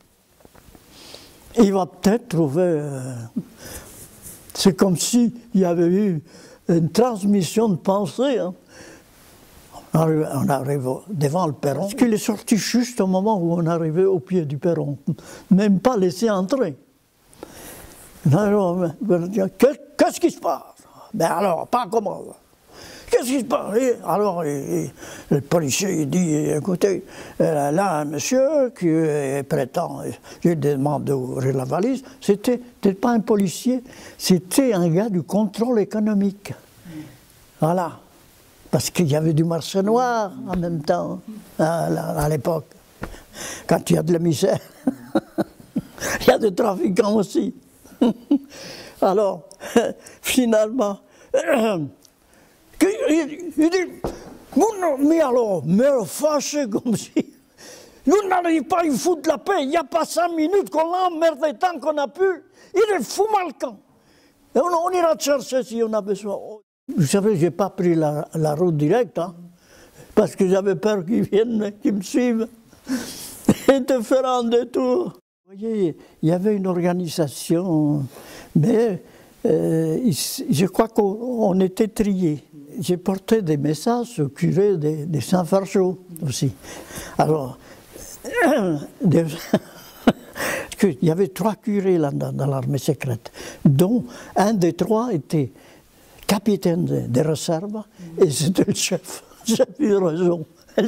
il va peut-être trouver... Euh, c'est comme s'il y avait eu une transmission de pensée. Hein. On arrive, on arrive devant le perron. Parce qu'il est sorti juste au moment où on arrivait au pied du perron. Même pas laissé entrer. Alors, qu'est-ce qui se passe? Ben alors, pas comment? Qu'est-ce qui se passe? Et alors, et, et, le policier il dit, écoutez, là, un monsieur qui prétend, je lui demande d'ouvrir la valise, c'était peut-être pas un policier, c'était un gars du contrôle économique. Voilà. Parce qu'il y avait du marché noir en même temps, à, à l'époque. Quand il y a de la misère, il y a des trafiquants aussi. Alors, finalement, il, il dit, mais alors, mais fâché comme si, nous n'arrivons pas à lui foutre la paix, il n'y a pas cinq minutes qu'on l'a emmerdé tant qu'on a pu, il est fou mal camp. Et on, on ira te chercher si on a besoin. Vous savez, je n'ai pas pris la, la route directe, hein, parce que j'avais peur qu'ils viennent, qu'ils me suivent, et de faire un détour. Vous voyez, il y avait une organisation, mais euh, je crois qu'on était triés. J'ai porté des messages au curé de, de Saint-Fargeau aussi. Alors, des, il y avait trois curés là dans, dans l'armée secrète, dont un des trois était capitaine de, de réserve, et c'était le chef. J'ai eu raison.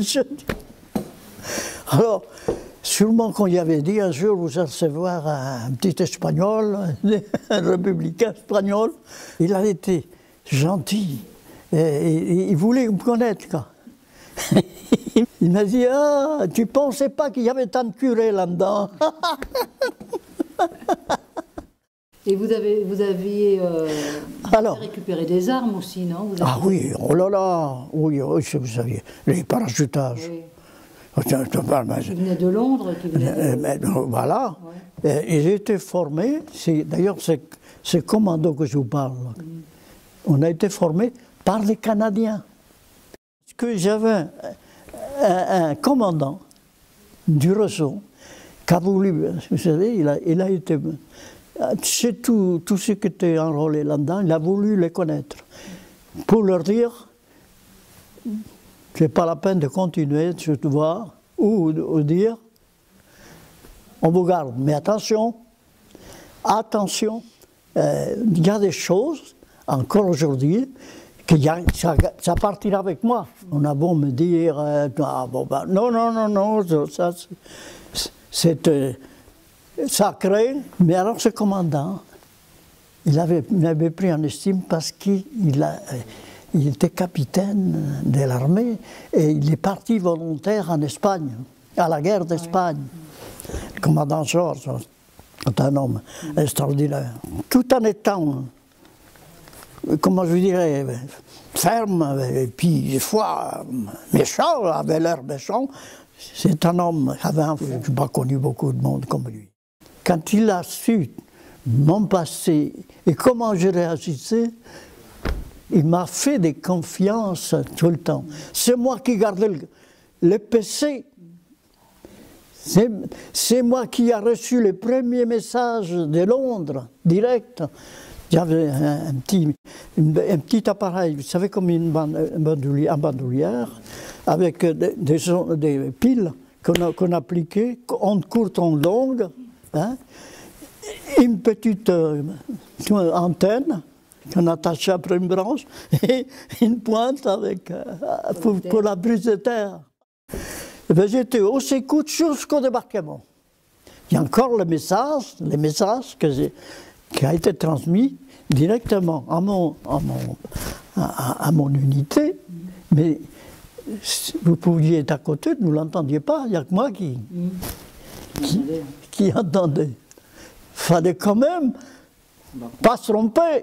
Alors, sûrement qu'on y avait dit un jour, vous allez recevoir un petit espagnol, un républicain espagnol. Il a été gentil, et, et, et il voulait me connaître, quoi. Il m'a dit, ah, tu pensais pas qu'il y avait tant de curés là-dedans? Et vous, avez, vous aviez euh, Alors, récupéré des armes aussi, non? Vous avez... Ah oui, oh là là, oui, oui, vous saviez, les parachutages. Oui. Qui venaient de Londres, qui venaient de... Mais, voilà, ouais. Ils étaient formés, d'ailleurs c'est ce commando que je vous parle, mm. on a été formés par les Canadiens. Parce que j'avais un, un commandant du réseau qui a voulu, vous savez, il a, il a été... C'est tout, tout ce qui était enrôlé là-dedans, il a voulu les connaître. Pour leur dire, c'est pas la peine de continuer de se voir, ou de dire, on vous garde. Mais attention, attention, euh, il y a des choses, encore aujourd'hui, que y a, ça, ça partira avec moi. On a beau me dire, euh, ah, bon, ben, non, non, non, non, ça, c'est... Euh, sacré, mais alors ce commandant, il avait, il avait pris en estime parce qu'il il était capitaine de l'armée et il est parti volontaire en Espagne, à la guerre d'Espagne. Le commandant Georges est un homme extraordinaire. Tout en étant, comment je dirais, ferme et puis des fois méchant, avait l'air méchant, c'est un homme qui avait un... Je n'ai pas connu beaucoup de monde comme lui. Quand il a su mon passé et comment je réagissais, il m'a fait des confiances tout le temps. C'est moi qui gardais le, le P C. C'est moi qui ai reçu les premiers messages de Londres, direct. J'avais un, un, petit, un petit appareil, vous savez, comme une bandoulière, bandoulière avec des, des, des piles qu'on qu'on appliquait, onde courte, onde longue. Hein? Une petite euh, antenne qu'on attachait après une branche et une pointe avec, euh, pour, pour la prise de terre. Eh bien, j'étais au écoute jusqu'au débarquement. Il y a encore le message, les messages que j'ai, qui a été transmis directement à mon, à mon, à, à mon unité, mais vous pouviez être à côté, vous ne l'entendiez pas, il n'y a que moi qui, qui, qui entendait. Il fallait quand même pas se tromper.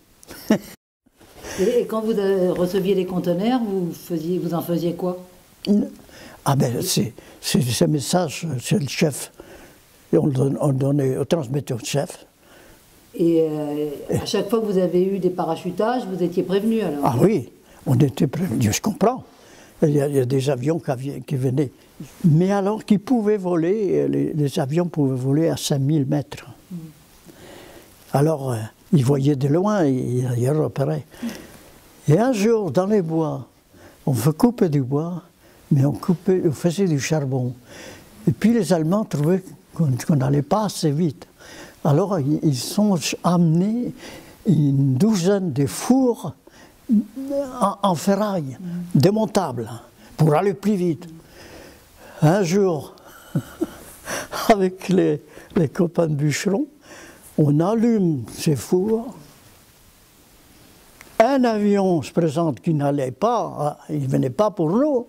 Et quand vous receviez les conteneurs, vous, faisiez, vous en faisiez quoi? Ah ben, c'est ce message, c'est le chef. Et on, le, on, donnait, on transmettait au chef. Et euh, à chaque fois que vous avez eu des parachutages, vous étiez prévenu alors? Ah oui, on était prévenus, je comprends. Il y, a, il y a des avions qui, qui venaient. Mais alors qu'ils pouvaient voler, les, les avions pouvaient voler à cinq mille mètres. Mm. Alors, euh, ils voyaient de loin, ils, ils repéraient. Et un jour, dans les bois, on fait couper du bois, mais on, coupait, on faisait du charbon. Et puis les Allemands trouvaient qu'on n'allait pas assez vite. Alors ils sont amenés une douzaine de fours en, en ferraille, démontables, pour aller plus vite. Un jour, avec les, les copains de bûcherons, on allume ces fours. Un avion se présente qui n'allait pas, il ne venait pas pour nous.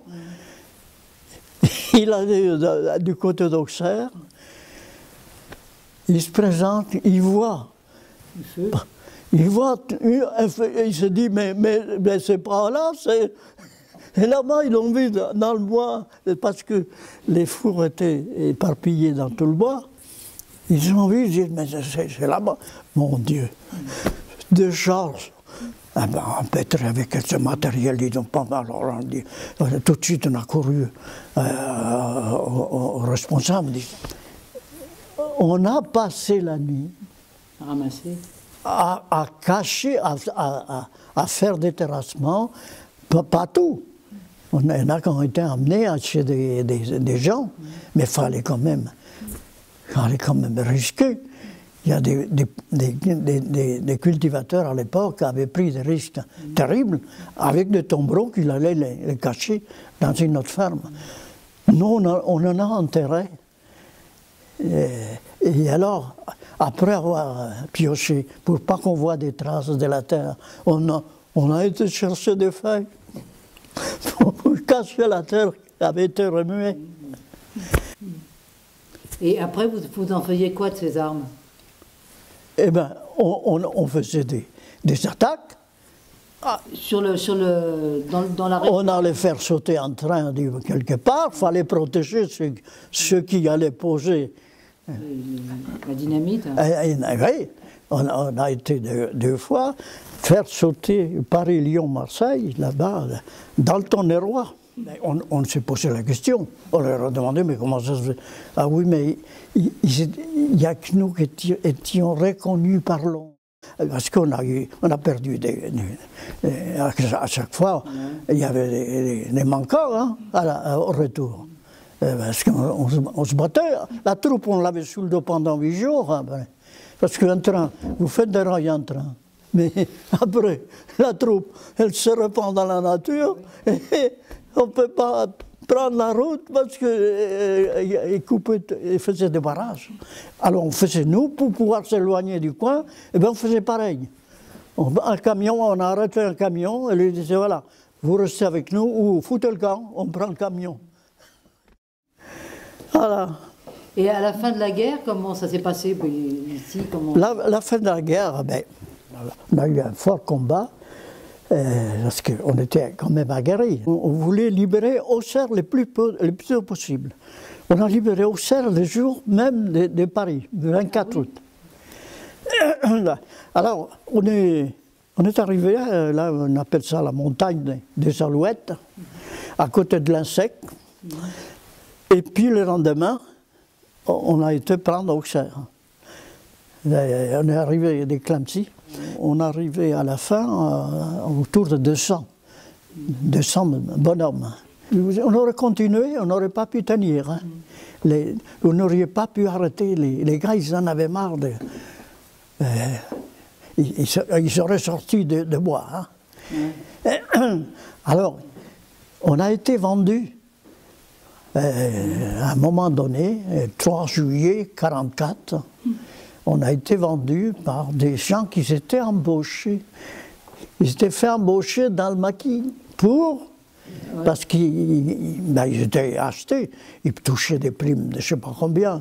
Il allait du côté d'Auxerre. Il se présente, il voit. Il voit, il se dit, mais, mais, mais c'est pas là, c'est... Et là-bas, ils l'ont vu dans le bois, parce que les fours étaient éparpillés dans tout le bois. Ils ont vu, ils disent, mais c'est là-bas. Mon Dieu, de Charles. Ah ben, peut-être avec ce matériel, ils n'ont pas mal. Alors, dit, tout de suite, on a couru euh, au, au responsable. Dit, on a passé la nuit Ramasser. À, à cacher, à, à, à faire des terrassements, pas, pas tout. On y en a qui ont été amenés chez des, des, des gens, mais il fallait quand même, fallait quand même risquer. Il y a des, des, des, des, des cultivateurs à l'époque qui avaient pris des risques terribles avec des tombereaux qu'ils allaient les, les cacher dans une autre ferme. Nous, on, a, on en a enterré. Et, et alors, après avoir pioché, pour pas qu'on voit des traces de la terre, on a, on a été chercher des feuilles pour cacher la terre qui avait été remuée. Et après, vous, vous en faisiez quoi de ces armes? Eh bien, on, on, on faisait des, des attaques. Ah, sur le, sur le, dans, dans la région. On allait faire sauter un train quelque part, il fallait protéger ceux, ceux qui allaient poser. La dynamite. Et, et, oui, on, on a été deux, deux fois faire sauter Paris, Lyon, Marseille, là-bas, dans le Tonnerrois. On, on s'est posé la question, on leur a demandé, mais comment ça se fait? Ah oui, mais il n'y a que nous qui étions, étions reconnus par l'homme. Parce qu'on a, eu, on a perdu des, des, des, à chaque fois, il y avait des, des, des manquants hein, à la, au retour. Parce qu'on on, on se battait, la troupe on l'avait sous le dos pendant huit jours. Hein, parce qu'un train, vous faites des rails en train. Mais après, la troupe, elle se répand dans la nature et on ne peut pas prendre la route parce qu'ils euh, faisaient des barrages. Alors on faisait, nous, pour pouvoir s'éloigner du coin, et bien on faisait pareil. On, un camion, on a arrêté un camion et lui disait, voilà, vous restez avec nous ou foutez le camp, on prend le camion. Voilà. Et à la fin de la guerre, comment ça s'est passé ici comment... la, la fin de la guerre, ben, on a eu un fort combat. Euh, parce qu'on était quand même aguerris. On, on voulait libérer Auxerre le plus, peu, le plus tôt possible. On a libéré Auxerre le jour même de, de Paris, le vingt-quatre août. Alors, on est, on est arrivé, là, on appelle ça la montagne des Alouettes, à côté de l'Insec. Et puis le lendemain, on a été prendre Auxerre. On est arrivé des Clamcy. On arrivait à la fin euh, autour de deux cents, deux cents bonhommes. On aurait continué, on n'aurait pas pu tenir. Hein. Les, vous n'auriez pas pu arrêter. Les, les gars, ils en avaient marre. De, euh, ils, ils, ils seraient sortis de, de bois. Hein. Mm. Alors, on a été vendus Euh, à un moment donné, le trois juillet mille neuf cent quarante-quatre, on a été vendu par des gens qui s'étaient embauchés. Ils s'étaient fait embaucher dans le maquis pour... Ouais. Parce qu'ils ben, ils étaient achetés, ils touchaient des primes de je ne sais pas combien.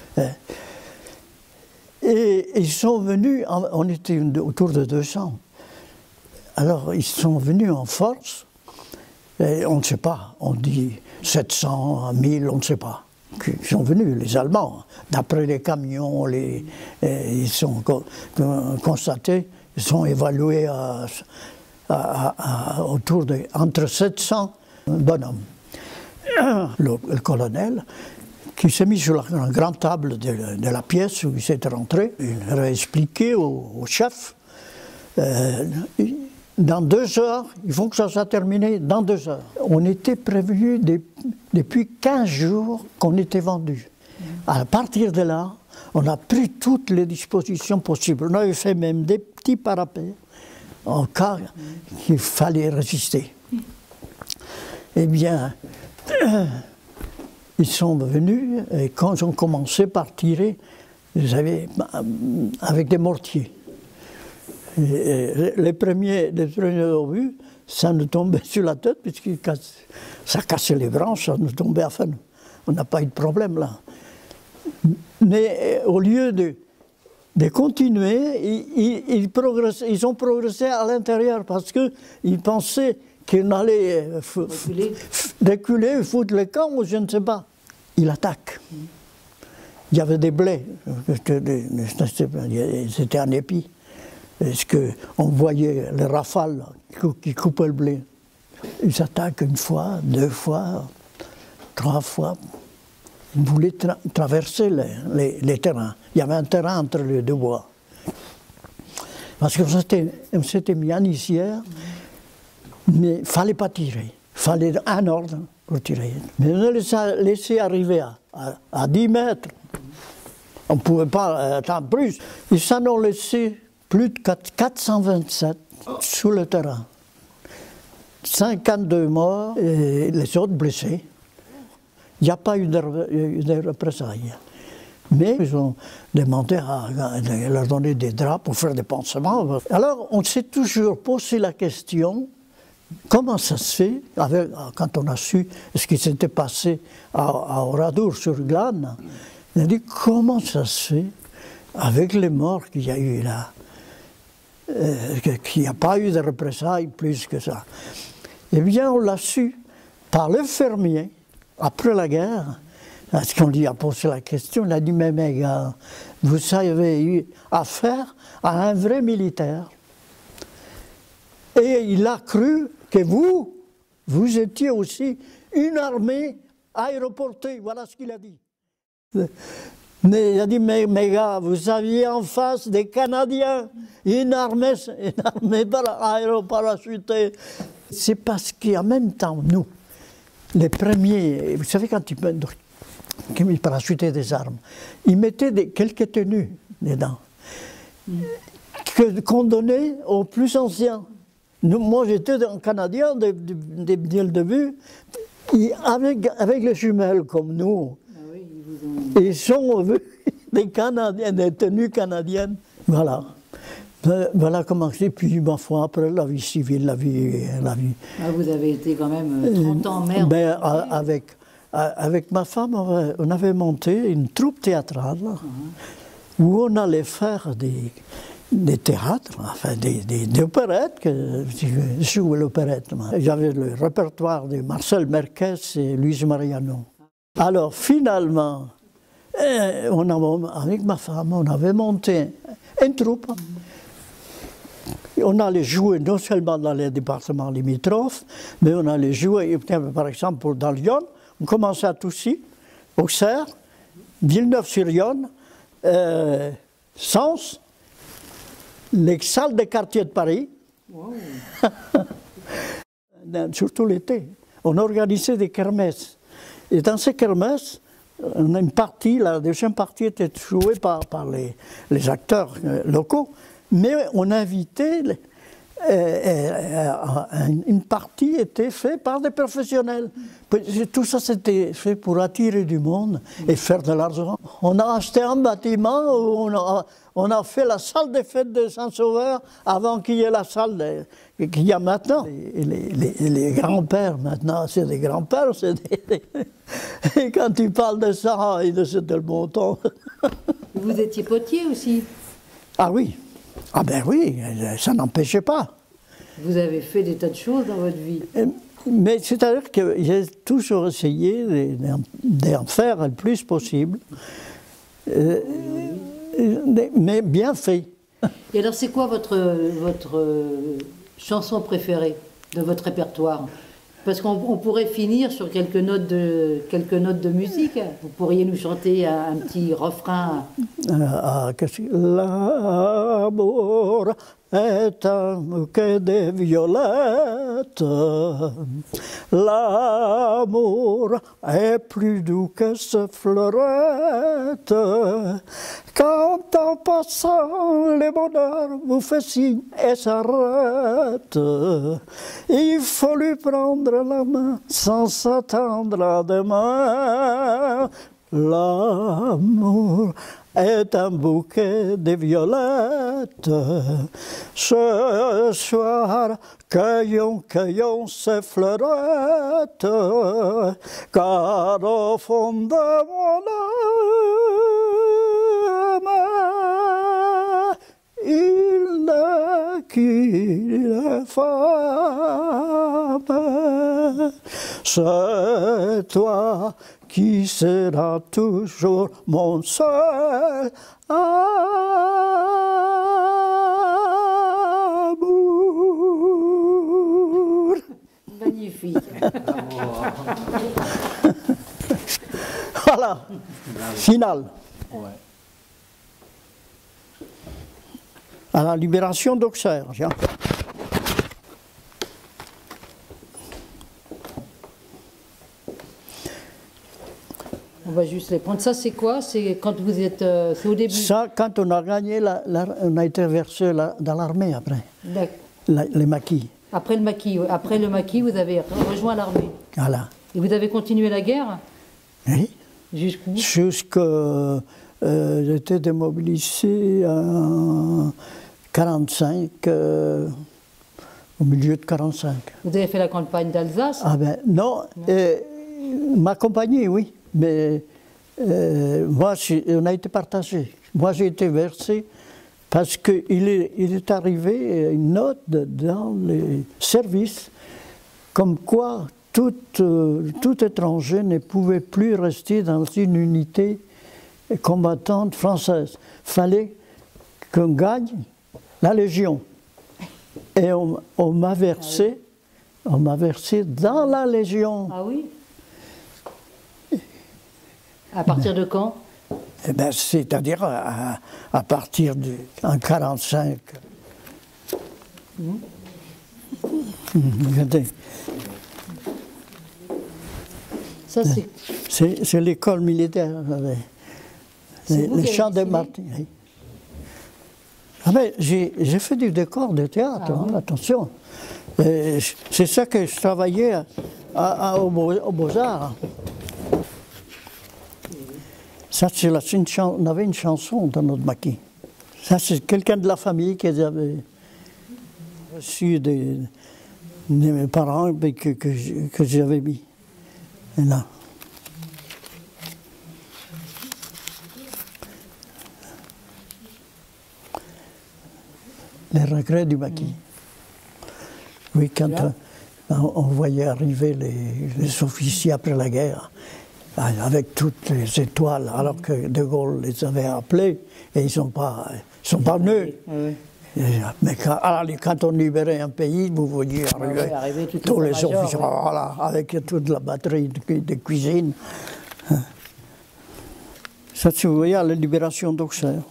Et ils sont venus, on était autour de deux cents. Alors ils sont venus en force, et on ne sait pas, on dit sept cents, mille, on ne sait pas. Ils sont venus, les Allemands, d'après les camions, les, ils sont constatés, ils sont évalués à, à, à, autour de entre sept cents bonhommes. Le, le colonel, qui s'est mis sur la grande table de, de la pièce où il s'était rentré, il a expliqué au, au chef, euh, dans deux heures, il faut que ça soit terminé dans deux heures. On était prévenu de, depuis quinze jours qu'on était vendu. À partir de là, on a pris toutes les dispositions possibles. On avait fait même des petits parapets en cas qu'il fallait résister. Eh bien, ils sont venus et quand ils ont commencé par tirer, ils avaient, avec des mortiers. Et les premiers, les premiers obus, ça nous tombait sur la tête, puisque ça cassait les branches, ça nous tombait à fin. On n'a pas eu de problème là. Mais au lieu de, de continuer, ils, ils, progressaient, ils ont progressé à l'intérieur parce qu'ils pensaient qu'on allait reculer. reculer, foutre le camp, ou je ne sais pas. Ils attaquent. Mm. Il y avait des blés, c'était un épi. Est-ce qu'on voyait les rafales qui coupaient le blé? Ils attaquent une fois, deux fois, trois fois. Ils voulaient tra traverser les, les, les terrains. Il y avait un terrain entre les deux bois. Parce qu'on s'était mis en lisière, mais il ne fallait pas tirer. Il fallait un ordre pour tirer. Mais on les a laissés arriver à, à, à dix mètres. On ne pouvait pas attendre plus. Ils s'en ont laissé plus de quatre cent vingt-sept sur le terrain. cinquante-deux morts et les autres blessés. Il n'y a pas eu de, de représailles. Mais ils ont demandé à, à leur donner des draps pour faire des pansements. Alors on s'est toujours posé la question, comment ça se fait, avec, quand on a su ce qui s'était passé à, à Oradour-sur-Glane, on a dit comment ça se fait, avec les morts qu'il y a eu là, euh, qu'il n'y a pas eu de représailles plus que ça. Eh bien on l'a su par le fermier. Après la guerre, parce qu'on lui a posé la question, il a dit, mais mes gars, vous avez eu affaire à un vrai militaire. Et il a cru que vous, vous étiez aussi une armée aéroportée, voilà ce qu'il a dit. Mais il a dit, mais mes gars, vous aviez en face des Canadiens, une armée, une armée aéroparachutée. C'est parce qu'en même temps, nous, les premiers, vous savez, quand ils parachutaient des armes, ils mettaient des, quelques tenues dedans, qu'on donnait aux plus anciens. Nous, moi, j'étais un Canadien dès le début, avec, avec les jumelles comme nous. Ah oui, ils, ont... ils sont des Canadiens, des tenues canadiennes. Voilà. Voilà comment c'est, puis ma foi, après la vie civile, la vie... La vie. Ah, vous avez été quand même trente ans maire. Ben, avec, avec ma femme, on avait monté une troupe théâtrale uh-huh. où on allait faire des, des théâtres, enfin des, des, des opérettes, que je jouais l'opérette. J'avais le répertoire de Marcel Merquès et Luis Mariano. Alors finalement, on a, avec ma femme, on avait monté une troupe. Uh-huh. On allait jouer non seulement dans les départements limitrophes, mais on allait jouer, par exemple, dans Lyon, on commençait à Toussy, Auxerre, Villeneuve-sur-Yonne, euh, Sens, les salles des quartiers de Paris, wow. Surtout l'été. On organisait des kermesses. Et dans ces kermesses, on a une partie, la deuxième partie était jouée par, par les, les acteurs euh, locaux. Mais on invitait et, et, et, une partie était faite par des professionnels. Tout ça, c'était fait pour attirer du monde et faire de l'argent. On a acheté un bâtiment où on a, on a fait la salle des fêtes de Saint-Sauveur avant qu'il y ait la salle qu'il y a maintenant. Et les, les, les grands-pères, maintenant, c'est des grands-pères. Des... Et quand tu parles de ça, c'était le bon temps. Vous étiez potier aussi? Ah oui. Ah ben oui, ça n'empêchait pas. Vous avez fait des tas de choses dans votre vie. Mais c'est-à-dire que j'ai toujours essayé d'en faire le plus possible, euh, mais bien fait. Et alors c'est quoi votre, votre chanson préférée de votre répertoire? Parce qu'on pourrait finir sur quelques notes, de, quelques notes de musique. Vous pourriez nous chanter un, un petit refrain. Ah, l'amour est un bouquet de violettes. L'amour est plus doux que ce fleurette. Quand en passant les bonheurs vous fait signe et s'arrête, il faut lui prendre la main sans s'attendre à demain. L'amour est un bouquet de violettes. Ce soir, cueillons, cueillons ces fleurettes, car au fond de mon âme, il n'est qu'une femme. C'est toi qui sera toujours mon seul amour. Magnifique. Voilà, finale. Ouais. À la libération d'Auxerre. On va juste les prendre. Ça, c'est quoi? C'est quand vous êtes... Euh, c'est au début? Ça, quand on a gagné, la, la, on a été versé la, dans l'armée après. La, les maquis. Après le maquis, oui. Après le maquis, vous avez rejoint l'armée. Voilà. Et vous avez continué la guerre? Oui. Jusqu'où? Jusqu'à... Euh, j'étais démobilisé en quarante-cinq, euh, au milieu de quarante-cinq. Vous avez fait la campagne d'Alsace? Ah ben non, non. Euh, ma compagnie, oui. Mais euh, moi, on a été partagé. Moi, j'ai été versé parce qu'il est, il est arrivé une note dans les services comme quoi tout, euh, tout étranger ne pouvait plus rester dans une unité combattante française. Il fallait qu'on gagne la Légion. Et on, on m'a versé, on m'a versé dans la Légion. Ah oui? À partir de quand? Eh ben, c'est-à-dire à, à partir de en quarante-cinq. Mmh. Regardez. Ça, c'est... C'est l'école militaire. Les, les champs de Martin. Oui. Ah ben, j'ai fait du décor de théâtre, ah, hein, oui. Attention. C'est ça que je travaillais à, à, au, Beau, au Beaux-Arts. Ça, c'est la, une chan, on avait une chanson dans notre maquis. Ça, c'est quelqu'un de la famille qui avait reçu des, de mes parents que, que, que j'avais mis. Et là. Les regrets du maquis. Mmh. Oui, quand on, on voyait arriver les, les officiers après la guerre, avec toutes les étoiles, alors que De Gaulle les avait appelés, et ils ne sont pas, ils sont pas venus. Oui. Mais quand, alors, quand on libérait un pays, vous voyez arriver, oui, arriver tous les major, officiers, oui. Voilà, avec toute la batterie de, de cuisine. Ça, vous voyez, à la libération d'Auxerre.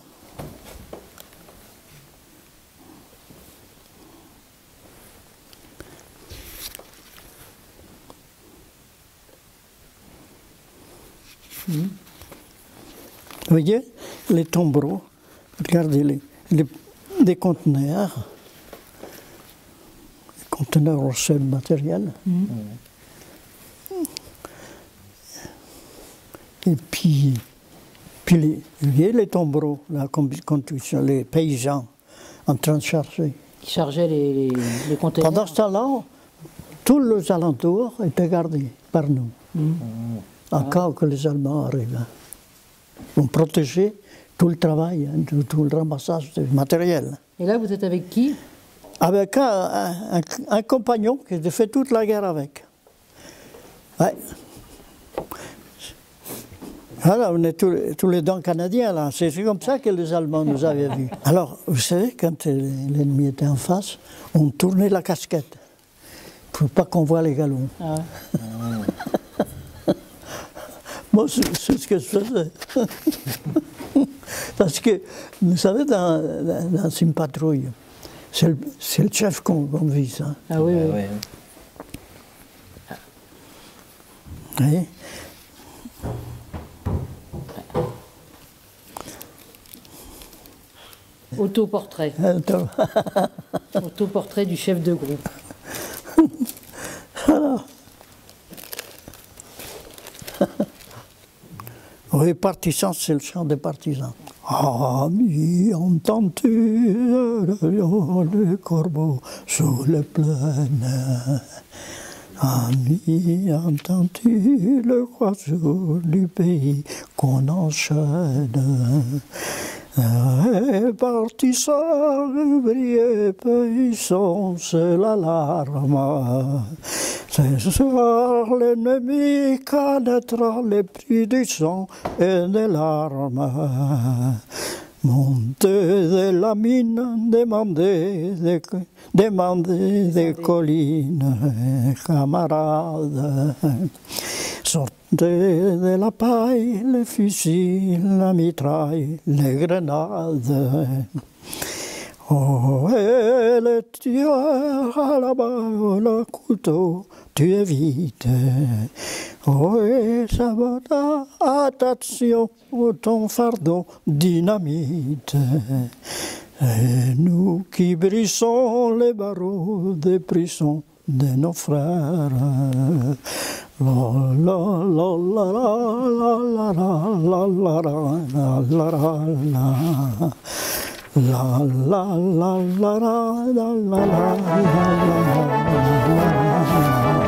Vous voyez, les tombereaux, regardez les, les, les conteneurs. conteneurs au sol matériel. Mmh. Et puis, puis les, les, les tombereaux, la construction, les paysans en train de charger. Qui chargeaient les, les, les conteneurs. Pendant ce temps-là, tous les alentours étaient gardés par nous. Mmh. En ah. cas que les Allemands arrivent. On protégeait tout le travail, hein, tout, tout le ramassage du matériel. Et là, vous êtes avec qui? Avec un, un, un, un compagnon qui a fait toute la guerre avec. Ouais. Voilà, on est tous, tous les deux canadiens, là. C'est comme ça que les Allemands nous avaient vus. Alors, vous savez, quand l'ennemi était en face, on tournait la casquette pour pas qu'on voit les galons. Ah. Moi, c'est ce que je faisais. Parce que, vous savez, dans, dans, dans une patrouille, c'est le, le chef qu'on qu vise. Hein. Ah oui, oui. oui. oui. Autoportrait. Autoportrait du chef de groupe. Alors. Oui, partisan, c'est le chant des partisans. Ami, entends-tu le corbeau sous les plaines? Ami, entends-tu le oiseau du pays qu'on enchaîne? Et partisans, brillez, paysans, c'est l'alarme. Ce soir, l'ennemi connaîtra les prix du sang et des larmes. Montez de la mine, demandez des, demandez des collines, camarades. Sortez de la paille, les fusils, la mitraille, les grenades. Oh, et le tueur à la balle, le couteau, tu évites. Oh, et ça va, attention, ton fardeau, dynamite. Et nous qui brisons les barreaux des prisons de nos frères. La la la la la la la la la la la la. La la la la la la la la la.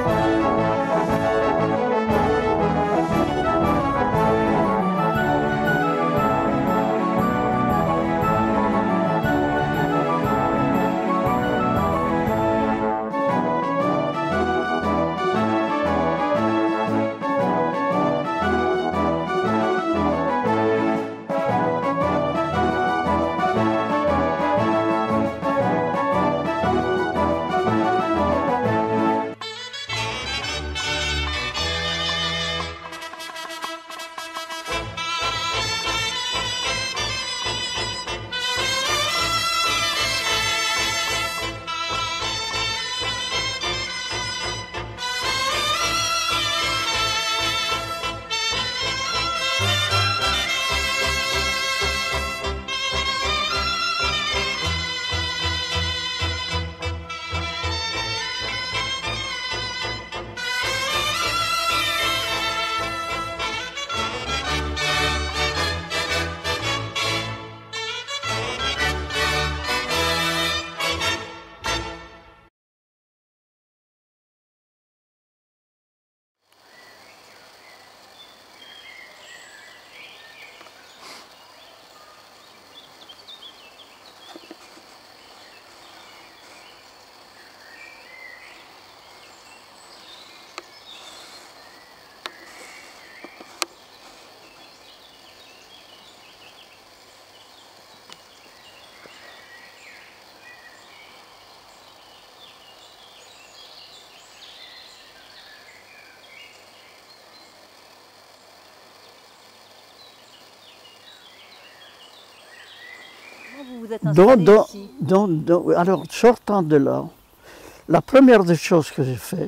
Vous vous êtes installé donc, ici. Donc, donc, alors, sortant de là, la première des choses que j'ai fait,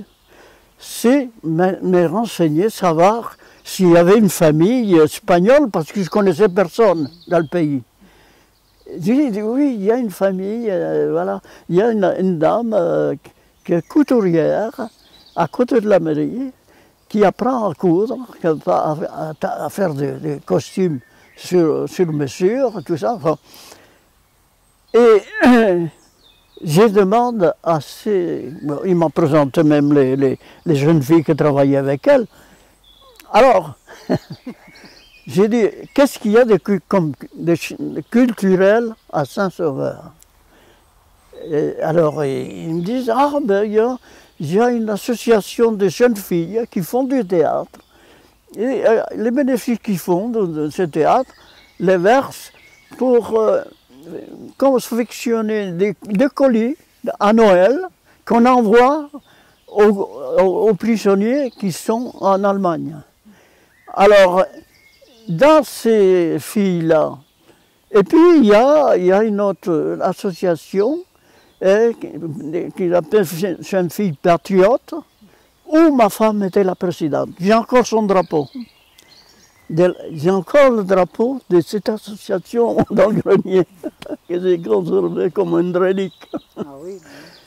c'est me, me renseigner, savoir s'il y avait une famille espagnole, parce que je ne connaissais personne dans le pays. J'ai dit, oui, il y a une famille, euh, voilà, il y a une, une dame euh, qui est couturière à côté de la mairie, qui apprend à coudre, à, à, à faire des, des costumes sur, sur mesure, tout ça. Enfin. Et euh, je demande à ces... Bon, il m'a présenté même les, les, les jeunes filles qui travaillaient avec elle. Alors, j'ai dit, qu'est-ce qu'il y a de, comme, de, de culturel à Saint-Sauveur? Alors, ils me disent, ah ben, il y a, il y a une association de jeunes filles qui font du théâtre. Et euh, les bénéfices qu'ils font de, de ce théâtre, les versent pour euh, confectionner des, des colis à Noël qu'on envoie aux, aux, aux prisonniers qui sont en Allemagne. Alors, dans ces filles-là, et puis il y a, il y a une autre association eh, qui s'appelle Jeune Fille Patriote, où ma femme était la présidente. J'ai encore son drapeau. J'ai encore le drapeau de cette association dans le grenier, que j'ai conservé comme une relique. Ah oui.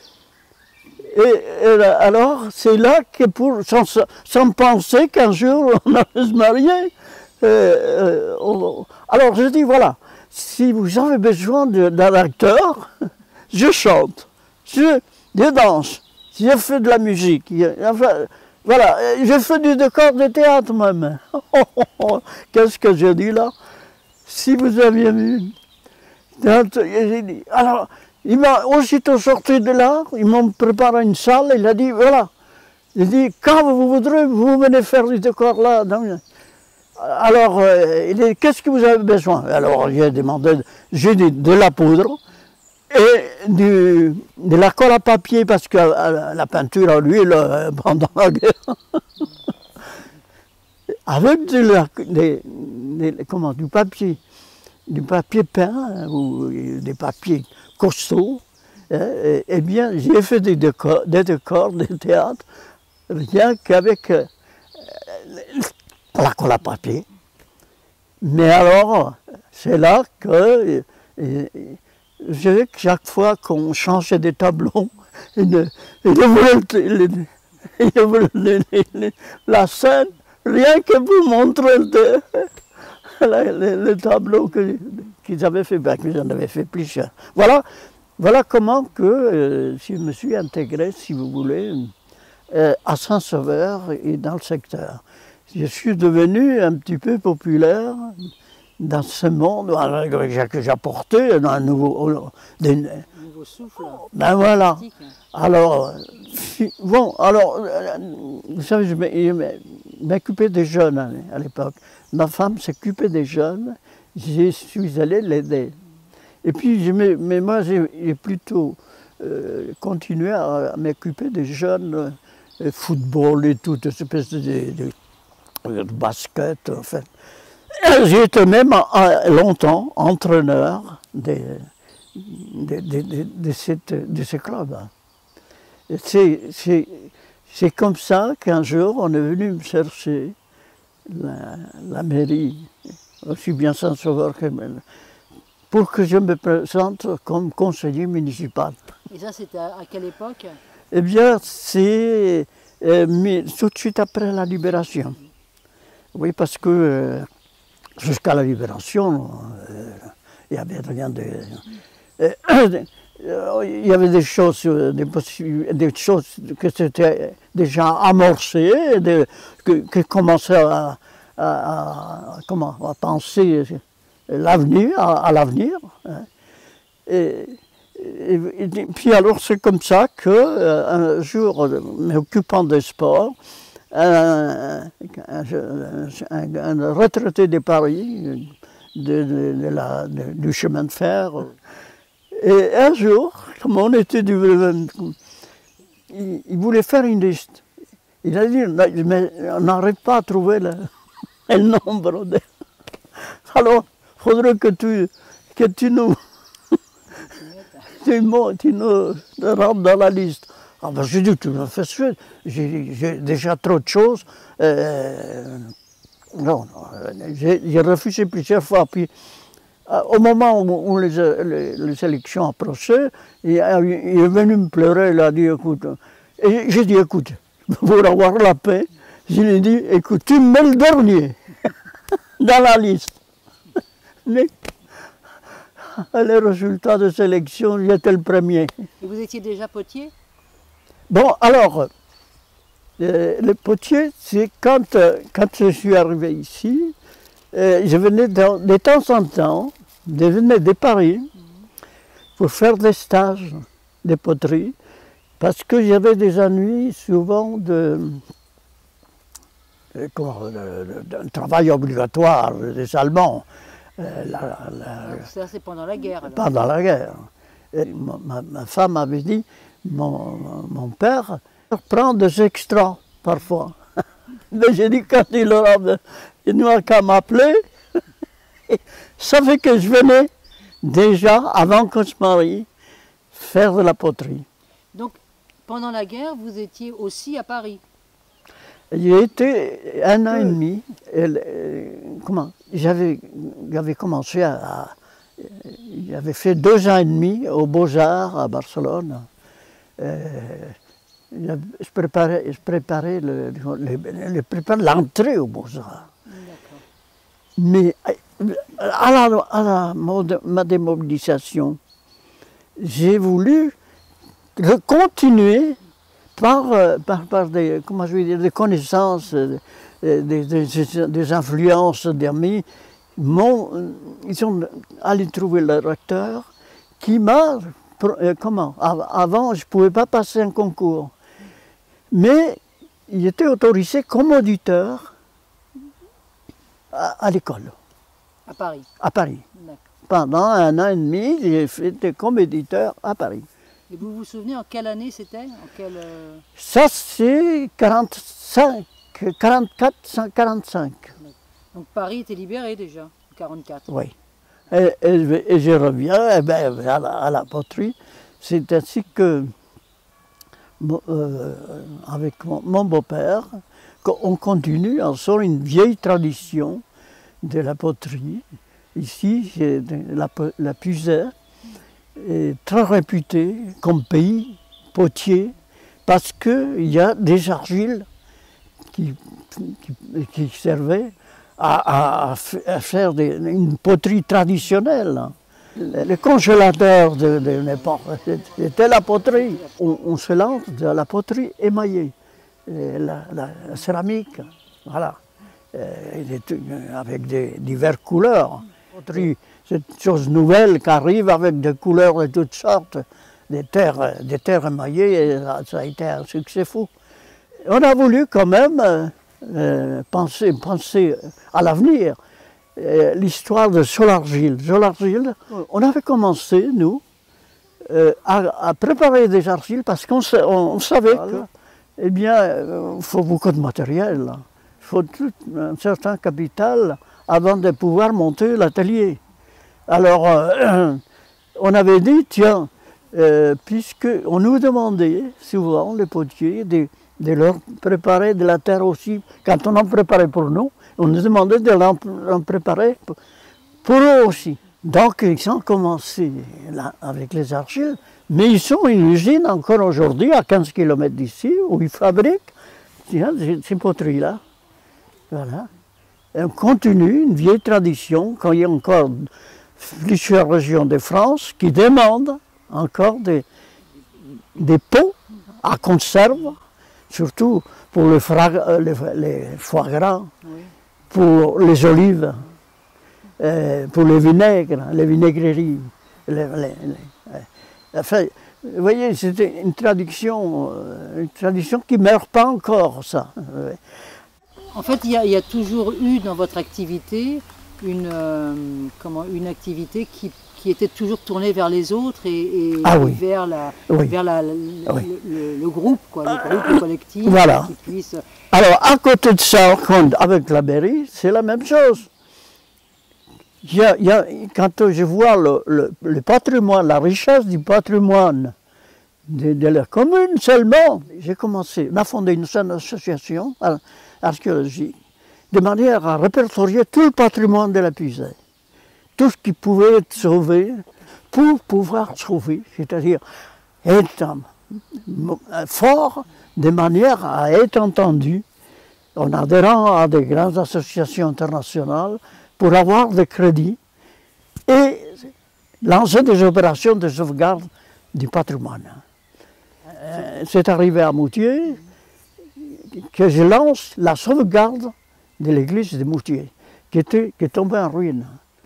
Et, et alors, c'est là que, pour, sans, sans penser qu'un jour on allait se marier, euh, on, alors je dis voilà, si vous avez besoin d'un acteur, je chante, je, je danse, je fais de la musique, enfin, voilà, je fais du décor de théâtre même. Qu'est-ce que je dis là? Si vous aviez vu, j'ai dit, alors, il m'a aussitôt sorti de là, ils m'ont préparé une salle, il a dit, voilà, il dit, quand vous voudrez, vous venez faire du décor là. Alors, euh, il dit, qu'est-ce que vous avez besoin? Alors, j'ai demandé, j'ai dit, de la poudre et du, de la colle à papier, parce que euh, la peinture à l'huile, euh, pendant la guerre, avec de la, des, des, comment, du papier, du papier peint, ou des papiers costauds, eh, eh bien, j'ai fait des décors, des décors de théâtre, rien qu'avec euh, la colle à papier. Mais alors, c'est là que, et, je veux que chaque fois qu'on changeait des tableaux, il voulait la scène, rien que pour montrer le, le, le tableau qu'ils avaient fait, ben, qu'ils en avaient fait plus cher. Voilà, voilà comment que euh, je me suis intégré, si vous voulez, euh, à Saint-Sauveur et dans le secteur. Je suis devenu un petit peu populaire dans ce monde que j'apportais, un nouveau, des, nouveau souffle. Ben voilà. Alors, bon, alors, vous savez, je m'occupais des jeunes à l'époque. Ma femme s'occupait des jeunes, je suis allé l'aider. Et puis, je mais moi, j'ai plutôt euh, continué à m'occuper des jeunes, euh, football et toute espèce de, de, de basket, en fait. J'étais même euh, longtemps entraîneur de, de, de, de, de, cette, de ce club. C'est comme ça qu'un jour, on est venu me chercher la, la mairie, aussi bien Saint-Sauveur que même, pour que je me présente comme conseiller municipal. Et ça, c'était à, à quelle époque? Eh bien, c'est euh, tout de suite après la Libération. Oui, parce que euh, jusqu'à la Libération, euh, il n'y avait rien de... Euh, euh, il y avait des choses, des, des choses que c'était déjà amorcées, de, que, que commençaient à, à, à, comment, à penser l'avenir, à, à l'avenir. Hein. Et, et, et puis alors c'est comme ça qu'un euh, jour, m'occupant des sports, un, un, un, un retraité de Paris, de, de, de la, de, du chemin de fer, et un jour, comme on était du... Il, il voulait faire une liste. Il a dit, mais on n'arrive pas à trouver le, le nombre de... Alors, il faudrait que tu, que tu nous... tu, tu nous rentres dans la liste. Ah ben, j'ai dit, tu m'as fait suite. J'ai déjà trop de choses. Euh, non, j'ai refusé plusieurs fois. Puis, au moment où les, les, les élections approchaient, il, il est venu me pleurer, il a dit, écoute, et j'ai dit, écoute, pour avoir la paix, je lui ai dit, écoute, tu me mets le dernier dans la liste. Mais, les résultats de sélection, j'étais le premier. Et vous étiez déjà potier? Bon, alors, euh, le potier, c'est quand, euh, quand je suis arrivé ici, euh, je venais de, de temps en temps, je venais de Paris pour faire des stages de poterie, parce que j'avais des ennuis souvent de, de, comment, de, de, de travail obligatoire des Allemands. Euh, la, la, ça, c'est pendant la guerre. Alors. Pendant la guerre. Et ma, ma femme avait dit, mon, mon père prend des extras parfois. Mais j'ai dit, quand il aura, il n'a qu'à m'appeler. Ça fait que je venais déjà, avant qu'on se marie, faire de la poterie. Donc, pendant la guerre, vous étiez aussi à Paris? J'ai été un an et demi. Et, euh, comment J'avais commencé à, à. J'avais fait deux ans et demi aux Beaux-Arts à Barcelone. Euh, je préparais, je préparais l'entrée aux Beaux-Arts. Mais à la, à la ma démobilisation, j'ai voulu continuer par, par, par des, comment je vais dire, des connaissances, des, des, des influences d'amis. Ils sont allés trouver le recteur qui m'a... Comment? Avant, je ne pouvais pas passer un concours. Mais il était autorisé comme auditeur à, à l'école. À Paris? À Paris. Pendant un an et demi, j'ai fait comme éditeur à Paris. Et vous vous souvenez en quelle année c'était? quelle... euh... Ça, c'est quarante-cinq, quarante-quatre, quarante-cinq. Donc Paris était libéré déjà, en quarante-quatre. Oui. Et, et, et je reviens eh ben, à, la, à la poterie. C'est ainsi que, euh, avec mon, mon beau-père, on continue ensemble une vieille tradition de la poterie. Ici, la, la Puisaye est très réputée comme pays potier parce qu'il y a des argiles qui, qui, qui servaient à, à, à faire des, une poterie traditionnelle. Le congélateur de, de l'époque, c'était la poterie. On, on se lance de la poterie émaillée, la, la, la céramique, voilà, avec des diverses couleurs. Poterie, c'est une chose nouvelle qui arrive avec des couleurs de toutes sortes, des terres, des terres émaillées, et ça a été un succès fou. On a voulu quand même euh, penser, penser à l'avenir. L'histoire de Solargile. Solargile, on avait commencé, nous, euh, à, à préparer des argiles parce qu'on on savait que, eh bien, il faut beaucoup de matériel. Il faut tout un certain capital avant de pouvoir monter l'atelier. Alors, euh, on avait dit, tiens, euh, puisqu'on nous demandait souvent, les potiers, de, de leur préparer de la terre aussi, quand on en préparait pour nous, on nous demandait de l'en préparer pour, pour eux aussi. Donc ils ont commencé là, avec les argiles, mais ils sont une usine encore aujourd'hui à quinze kilomètres d'ici, où ils fabriquent tiens, ces poteries-là. Voilà. Et on continue une vieille tradition, quand il y a encore plusieurs régions de France qui demandent encore des, des pots à conserve, surtout pour le fra, les, les foie gras. Oui. Pour les olives, euh, pour les vinaigres, les vinaigreries. Les, les, les, enfin, vous voyez, c'était une tradition, une tradition qui ne meurt pas encore, ça. En fait, il y, a, il y a toujours eu dans votre activité une, euh, comment, une activité qui, qui était toujours tournée vers les autres et, et ah oui. vers, la, oui. vers la, la, oui. le, le, le groupe, quoi, le groupe, le collectif. Voilà. Qui puisse... Alors, à côté de ça, avec la mairie, c'est la même chose. Il y a, il y a, quand je vois le, le, le patrimoine, la richesse du patrimoine de, de la commune seulement, j'ai commencé à fonder une association archéologique de manière à répertorier tout le patrimoine de la Puisaye. tout ce qui pouvait être sauvé pour pouvoir sauver, c'est-à-dire être fort de manière à être entendu en adhérant à des grandes associations internationales pour avoir des crédits et lancer des opérations de sauvegarde du patrimoine. C'est arrivé à Moutier que je lance la sauvegarde de l'église de Moutier, qui, était, qui est tombée en ruine.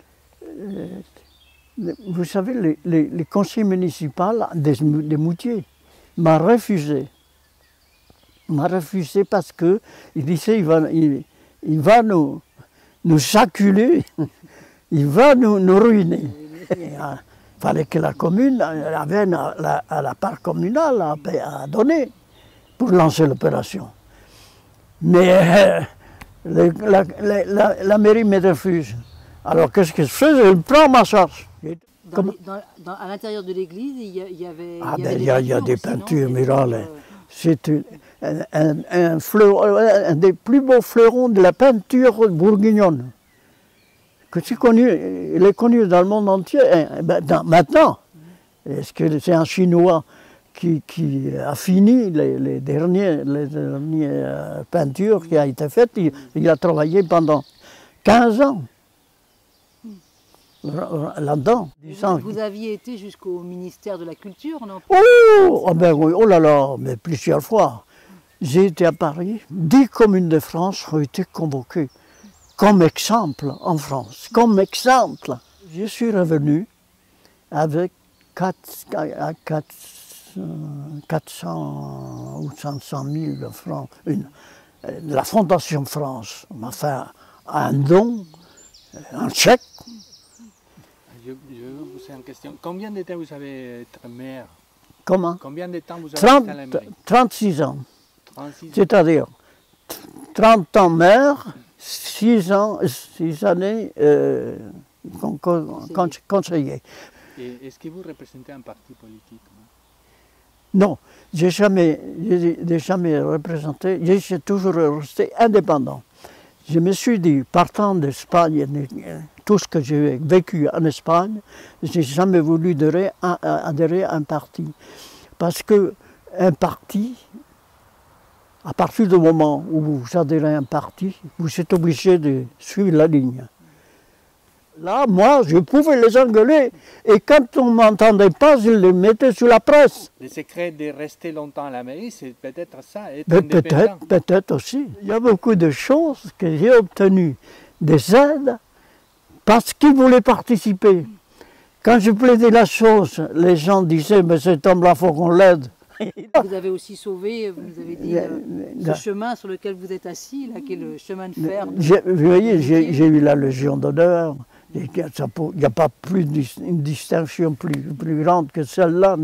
Vous savez, les, les, les conseils municipaux de, de Moutier m'ont refusé. m'a refusé parce qu'il disait il va, il, il va nous, nous saculer, il va nous, nous ruiner. Il fallait que la commune avait la, la, la part communale à, à donner pour lancer l'opération. Mais euh, le, la, la, la, la mairie me refuse. Alors qu'est-ce que je fais? Je prends ma charge. Dans les, dans, dans, à l'intérieur de l'église, il, il y avait, ah il y ben, avait il y a, des, il y a des peintures murales. euh... C'est un, un, un, fleuron, un des plus beaux fleurons de la peinture bourguignonne. Que tu connu, il est connu dans le monde entier. Ben, dans, maintenant, est-ce que c'est un Chinois qui, qui a fini les, les dernières, les dernières peintures qui a été faites? Il, il a travaillé pendant quinze ans. Là-dedans. Vous, vous aviez été jusqu'au ministère de la Culture, non? Oh, oh, ben oui, oh là là, mais plusieurs fois. J'ai été à Paris, dix communes de France ont été convoquées comme exemple en France, comme exemple. Je suis revenu avec quatre cents ou cinq cent mille francs. Une, la Fondation France m'a fait un don, un chèque. Je, je vais vous poser une question. Combien de temps vous avez été maire? Comment? Combien de temps vous avez trente, été à la mairie? trente-six ans. trente-six ans. C'est-à-dire trente ans maire, six ans, six années euh, con, con, con, conseiller. Et est-ce que vous représentez un parti politique? Non, j'ai jamais, j'ai jamais représenté, j'ai toujours resté indépendant. Je me suis dit, partant d'Espagne, tout ce que j'ai vécu en Espagne, je n'ai jamais voulu adhérer à, adhérer à un parti. Parce qu'un parti, à partir du moment où vous adhérez à un parti, vous êtes obligé de suivre la ligne. Là, moi, je pouvais les engueuler, et quand on ne m'entendait pas, je les mettais sur la presse. Le secret de rester longtemps à la mairie, c'est peut-être ça, être Peut-être, peut-être aussi. Il y a beaucoup de choses que j'ai obtenues, des aides, parce qu'ils voulaient participer. Quand je plaidais la chose, les gens disaient, mais cet homme-là, il faut qu'on l'aide. Vous avez aussi sauvé, vous nous avez dit, euh, ce chemin sur lequel vous êtes assis, là, qui est le chemin de fer. De... Vous voyez, j'ai eu la Légion d'honneur. Il n'y a pas plus une distinction plus, plus grande que celle-là.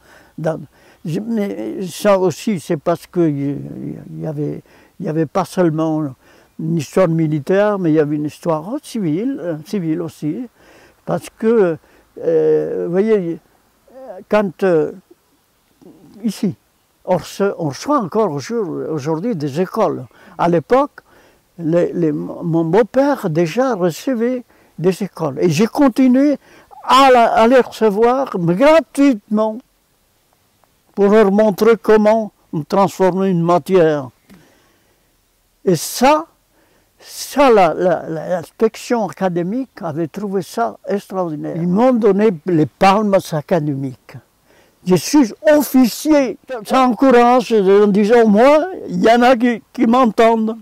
Mais ça aussi, c'est parce qu'il n'y avait, il y avait pas seulement une histoire militaire, mais il y avait une histoire civile, civile aussi. Parce que, euh, vous voyez, quand, euh, ici, on reçoit encore aujourd'hui des écoles. À l'époque, mon beau-père déjà recevait des écoles. Et j'ai continué à, la, à les recevoir gratuitement pour leur montrer comment transformer une matière. Et ça, ça l'inspection académique avait trouvé ça extraordinaire. Ils m'ont donné les palmes académiques. Je suis officier. Ça encourage en disant, moi, il y en a qui, qui m'entendent.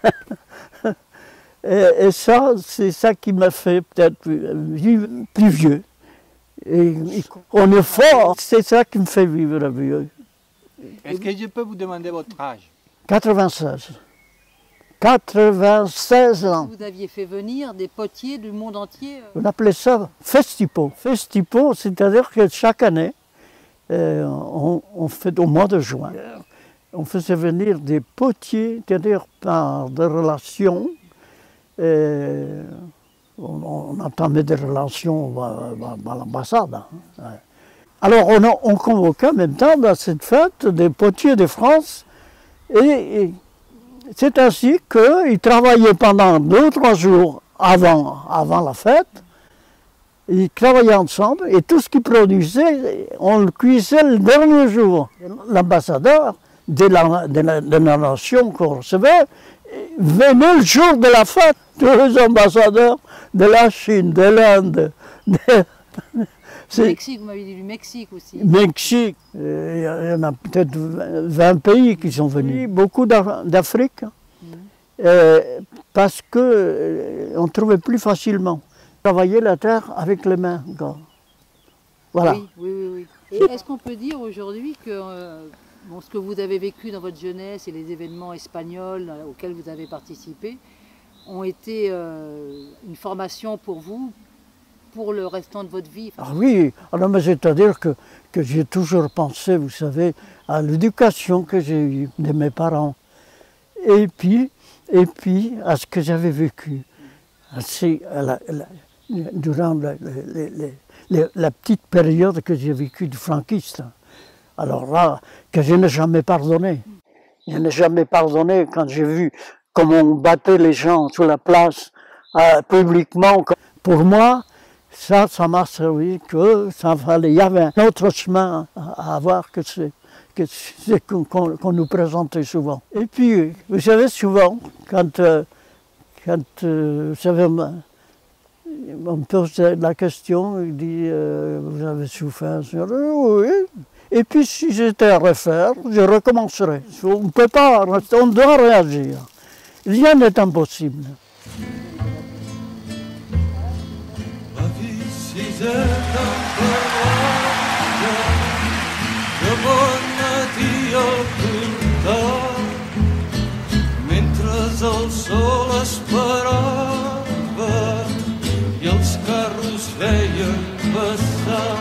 Et, et ça, c'est ça qui m'a fait peut-être vivre plus vieux. Et, on est fort, c'est ça qui me fait vivre vieux. Est-ce que je peux vous demander votre âge? quatre-vingt-seize. quatre-vingt-seize ans. Vous aviez fait venir des potiers du monde entier? On appelait ça festipo. Festipo, c'est-à-dire que chaque année, euh, on, on fait au mois de juin, on faisait venir des potiers, c'est-à-dire par des relations. Et on, on entamait des relations à, à, à l'ambassade. Hein. Alors on, a, on convoquait en même temps dans cette fête des potiers de France et, et c'est ainsi qu'ils travaillaient pendant deux ou trois jours avant, avant la fête Ils travaillaient ensemble et tout ce qu'ils produisaient, on le cuisait le dernier jour. L'ambassadeur de la, de, la, de la nation qu'on recevait venait le jour de la fête. Tous les ambassadeurs de la Chine, de l'Inde, de... Le Mexique, vous m'avez dit du Mexique aussi. Mexique, il y en a peut-être vingt pays qui sont venus, beaucoup d'Afrique, mmh. euh, parce qu'on euh, trouvait plus facilement. Travailler la terre avec les mains. Voilà. Oui, oui, oui. oui. Est-ce qu'on peut dire aujourd'hui que euh, bon, ce que vous avez vécu dans votre jeunesse et les événements espagnols auxquels vous avez participé ont été euh, une formation pour vous pour le restant de votre vie? Ah oui, alors, mais c'est-à-dire que, que j'ai toujours pensé, vous savez, à l'éducation que j'ai eue de mes parents. Et puis, et puis à ce que j'avais vécu. À la, la, durant la, la, la, la petite période que j'ai vécue du franquiste. Alors là, que je n'ai jamais pardonné. Je n'ai jamais pardonné quand j'ai vu comment on battait les gens sur la place, euh, publiquement. Pour moi, ça, ça m'a servi que ça fallait, il y avait un autre chemin à avoir que ce qu'on qu'on, qu'on nous présentait souvent. Et puis, vous savez, souvent, quand, euh, quand euh, vous savez, on me pose la question, il dit, euh, vous avez souffert? Oui. Et puis, si j'étais à refaire, je recommencerais. On ne peut pas, on doit réagir. Rien n'est impossible. Sisè temporada que bona dia portar mentre el sol esperava i els carros feien passar.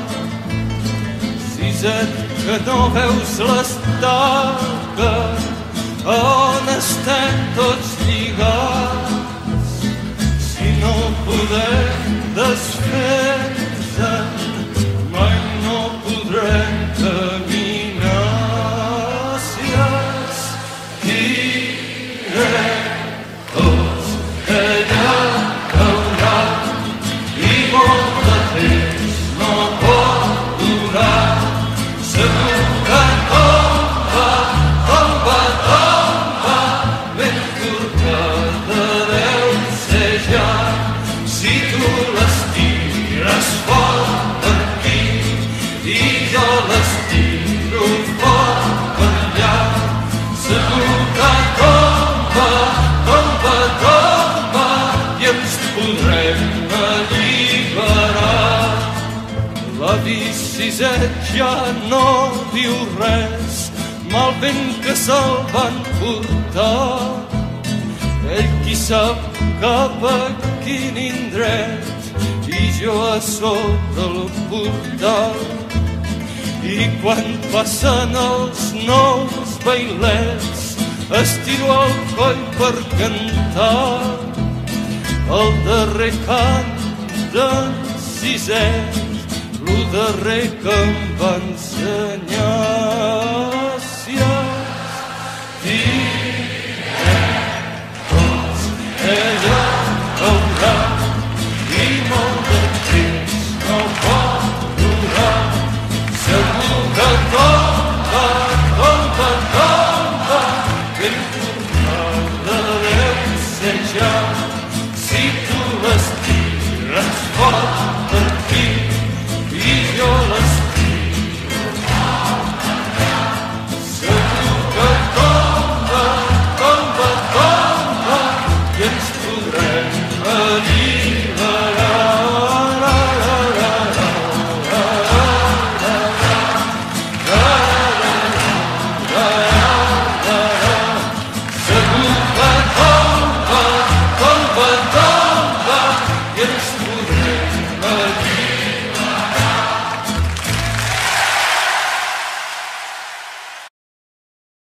Sisè que no veus les taques on estem tots lligats si no podem desfer-se, mai no podrem caminar. Si estirem tots allà cauran i molt de temps no pot durar. Segur que tomba, tomba, tomba, ben cortada deu ser ja. Si tu l'estires fort per aquí i jo l'estiro fort per allà, segur que tomba, tomba, tomba i ens podrem alliberar. L'avi Siset ja no diu res, mal vent que se'l van portar. Ell qui sap cap a quin indret i jo a sobre el portal. I quan passen els nous bailets estiro el coll per cantar el darrer cant d'en Siset, lo darrer que em va ensenyar.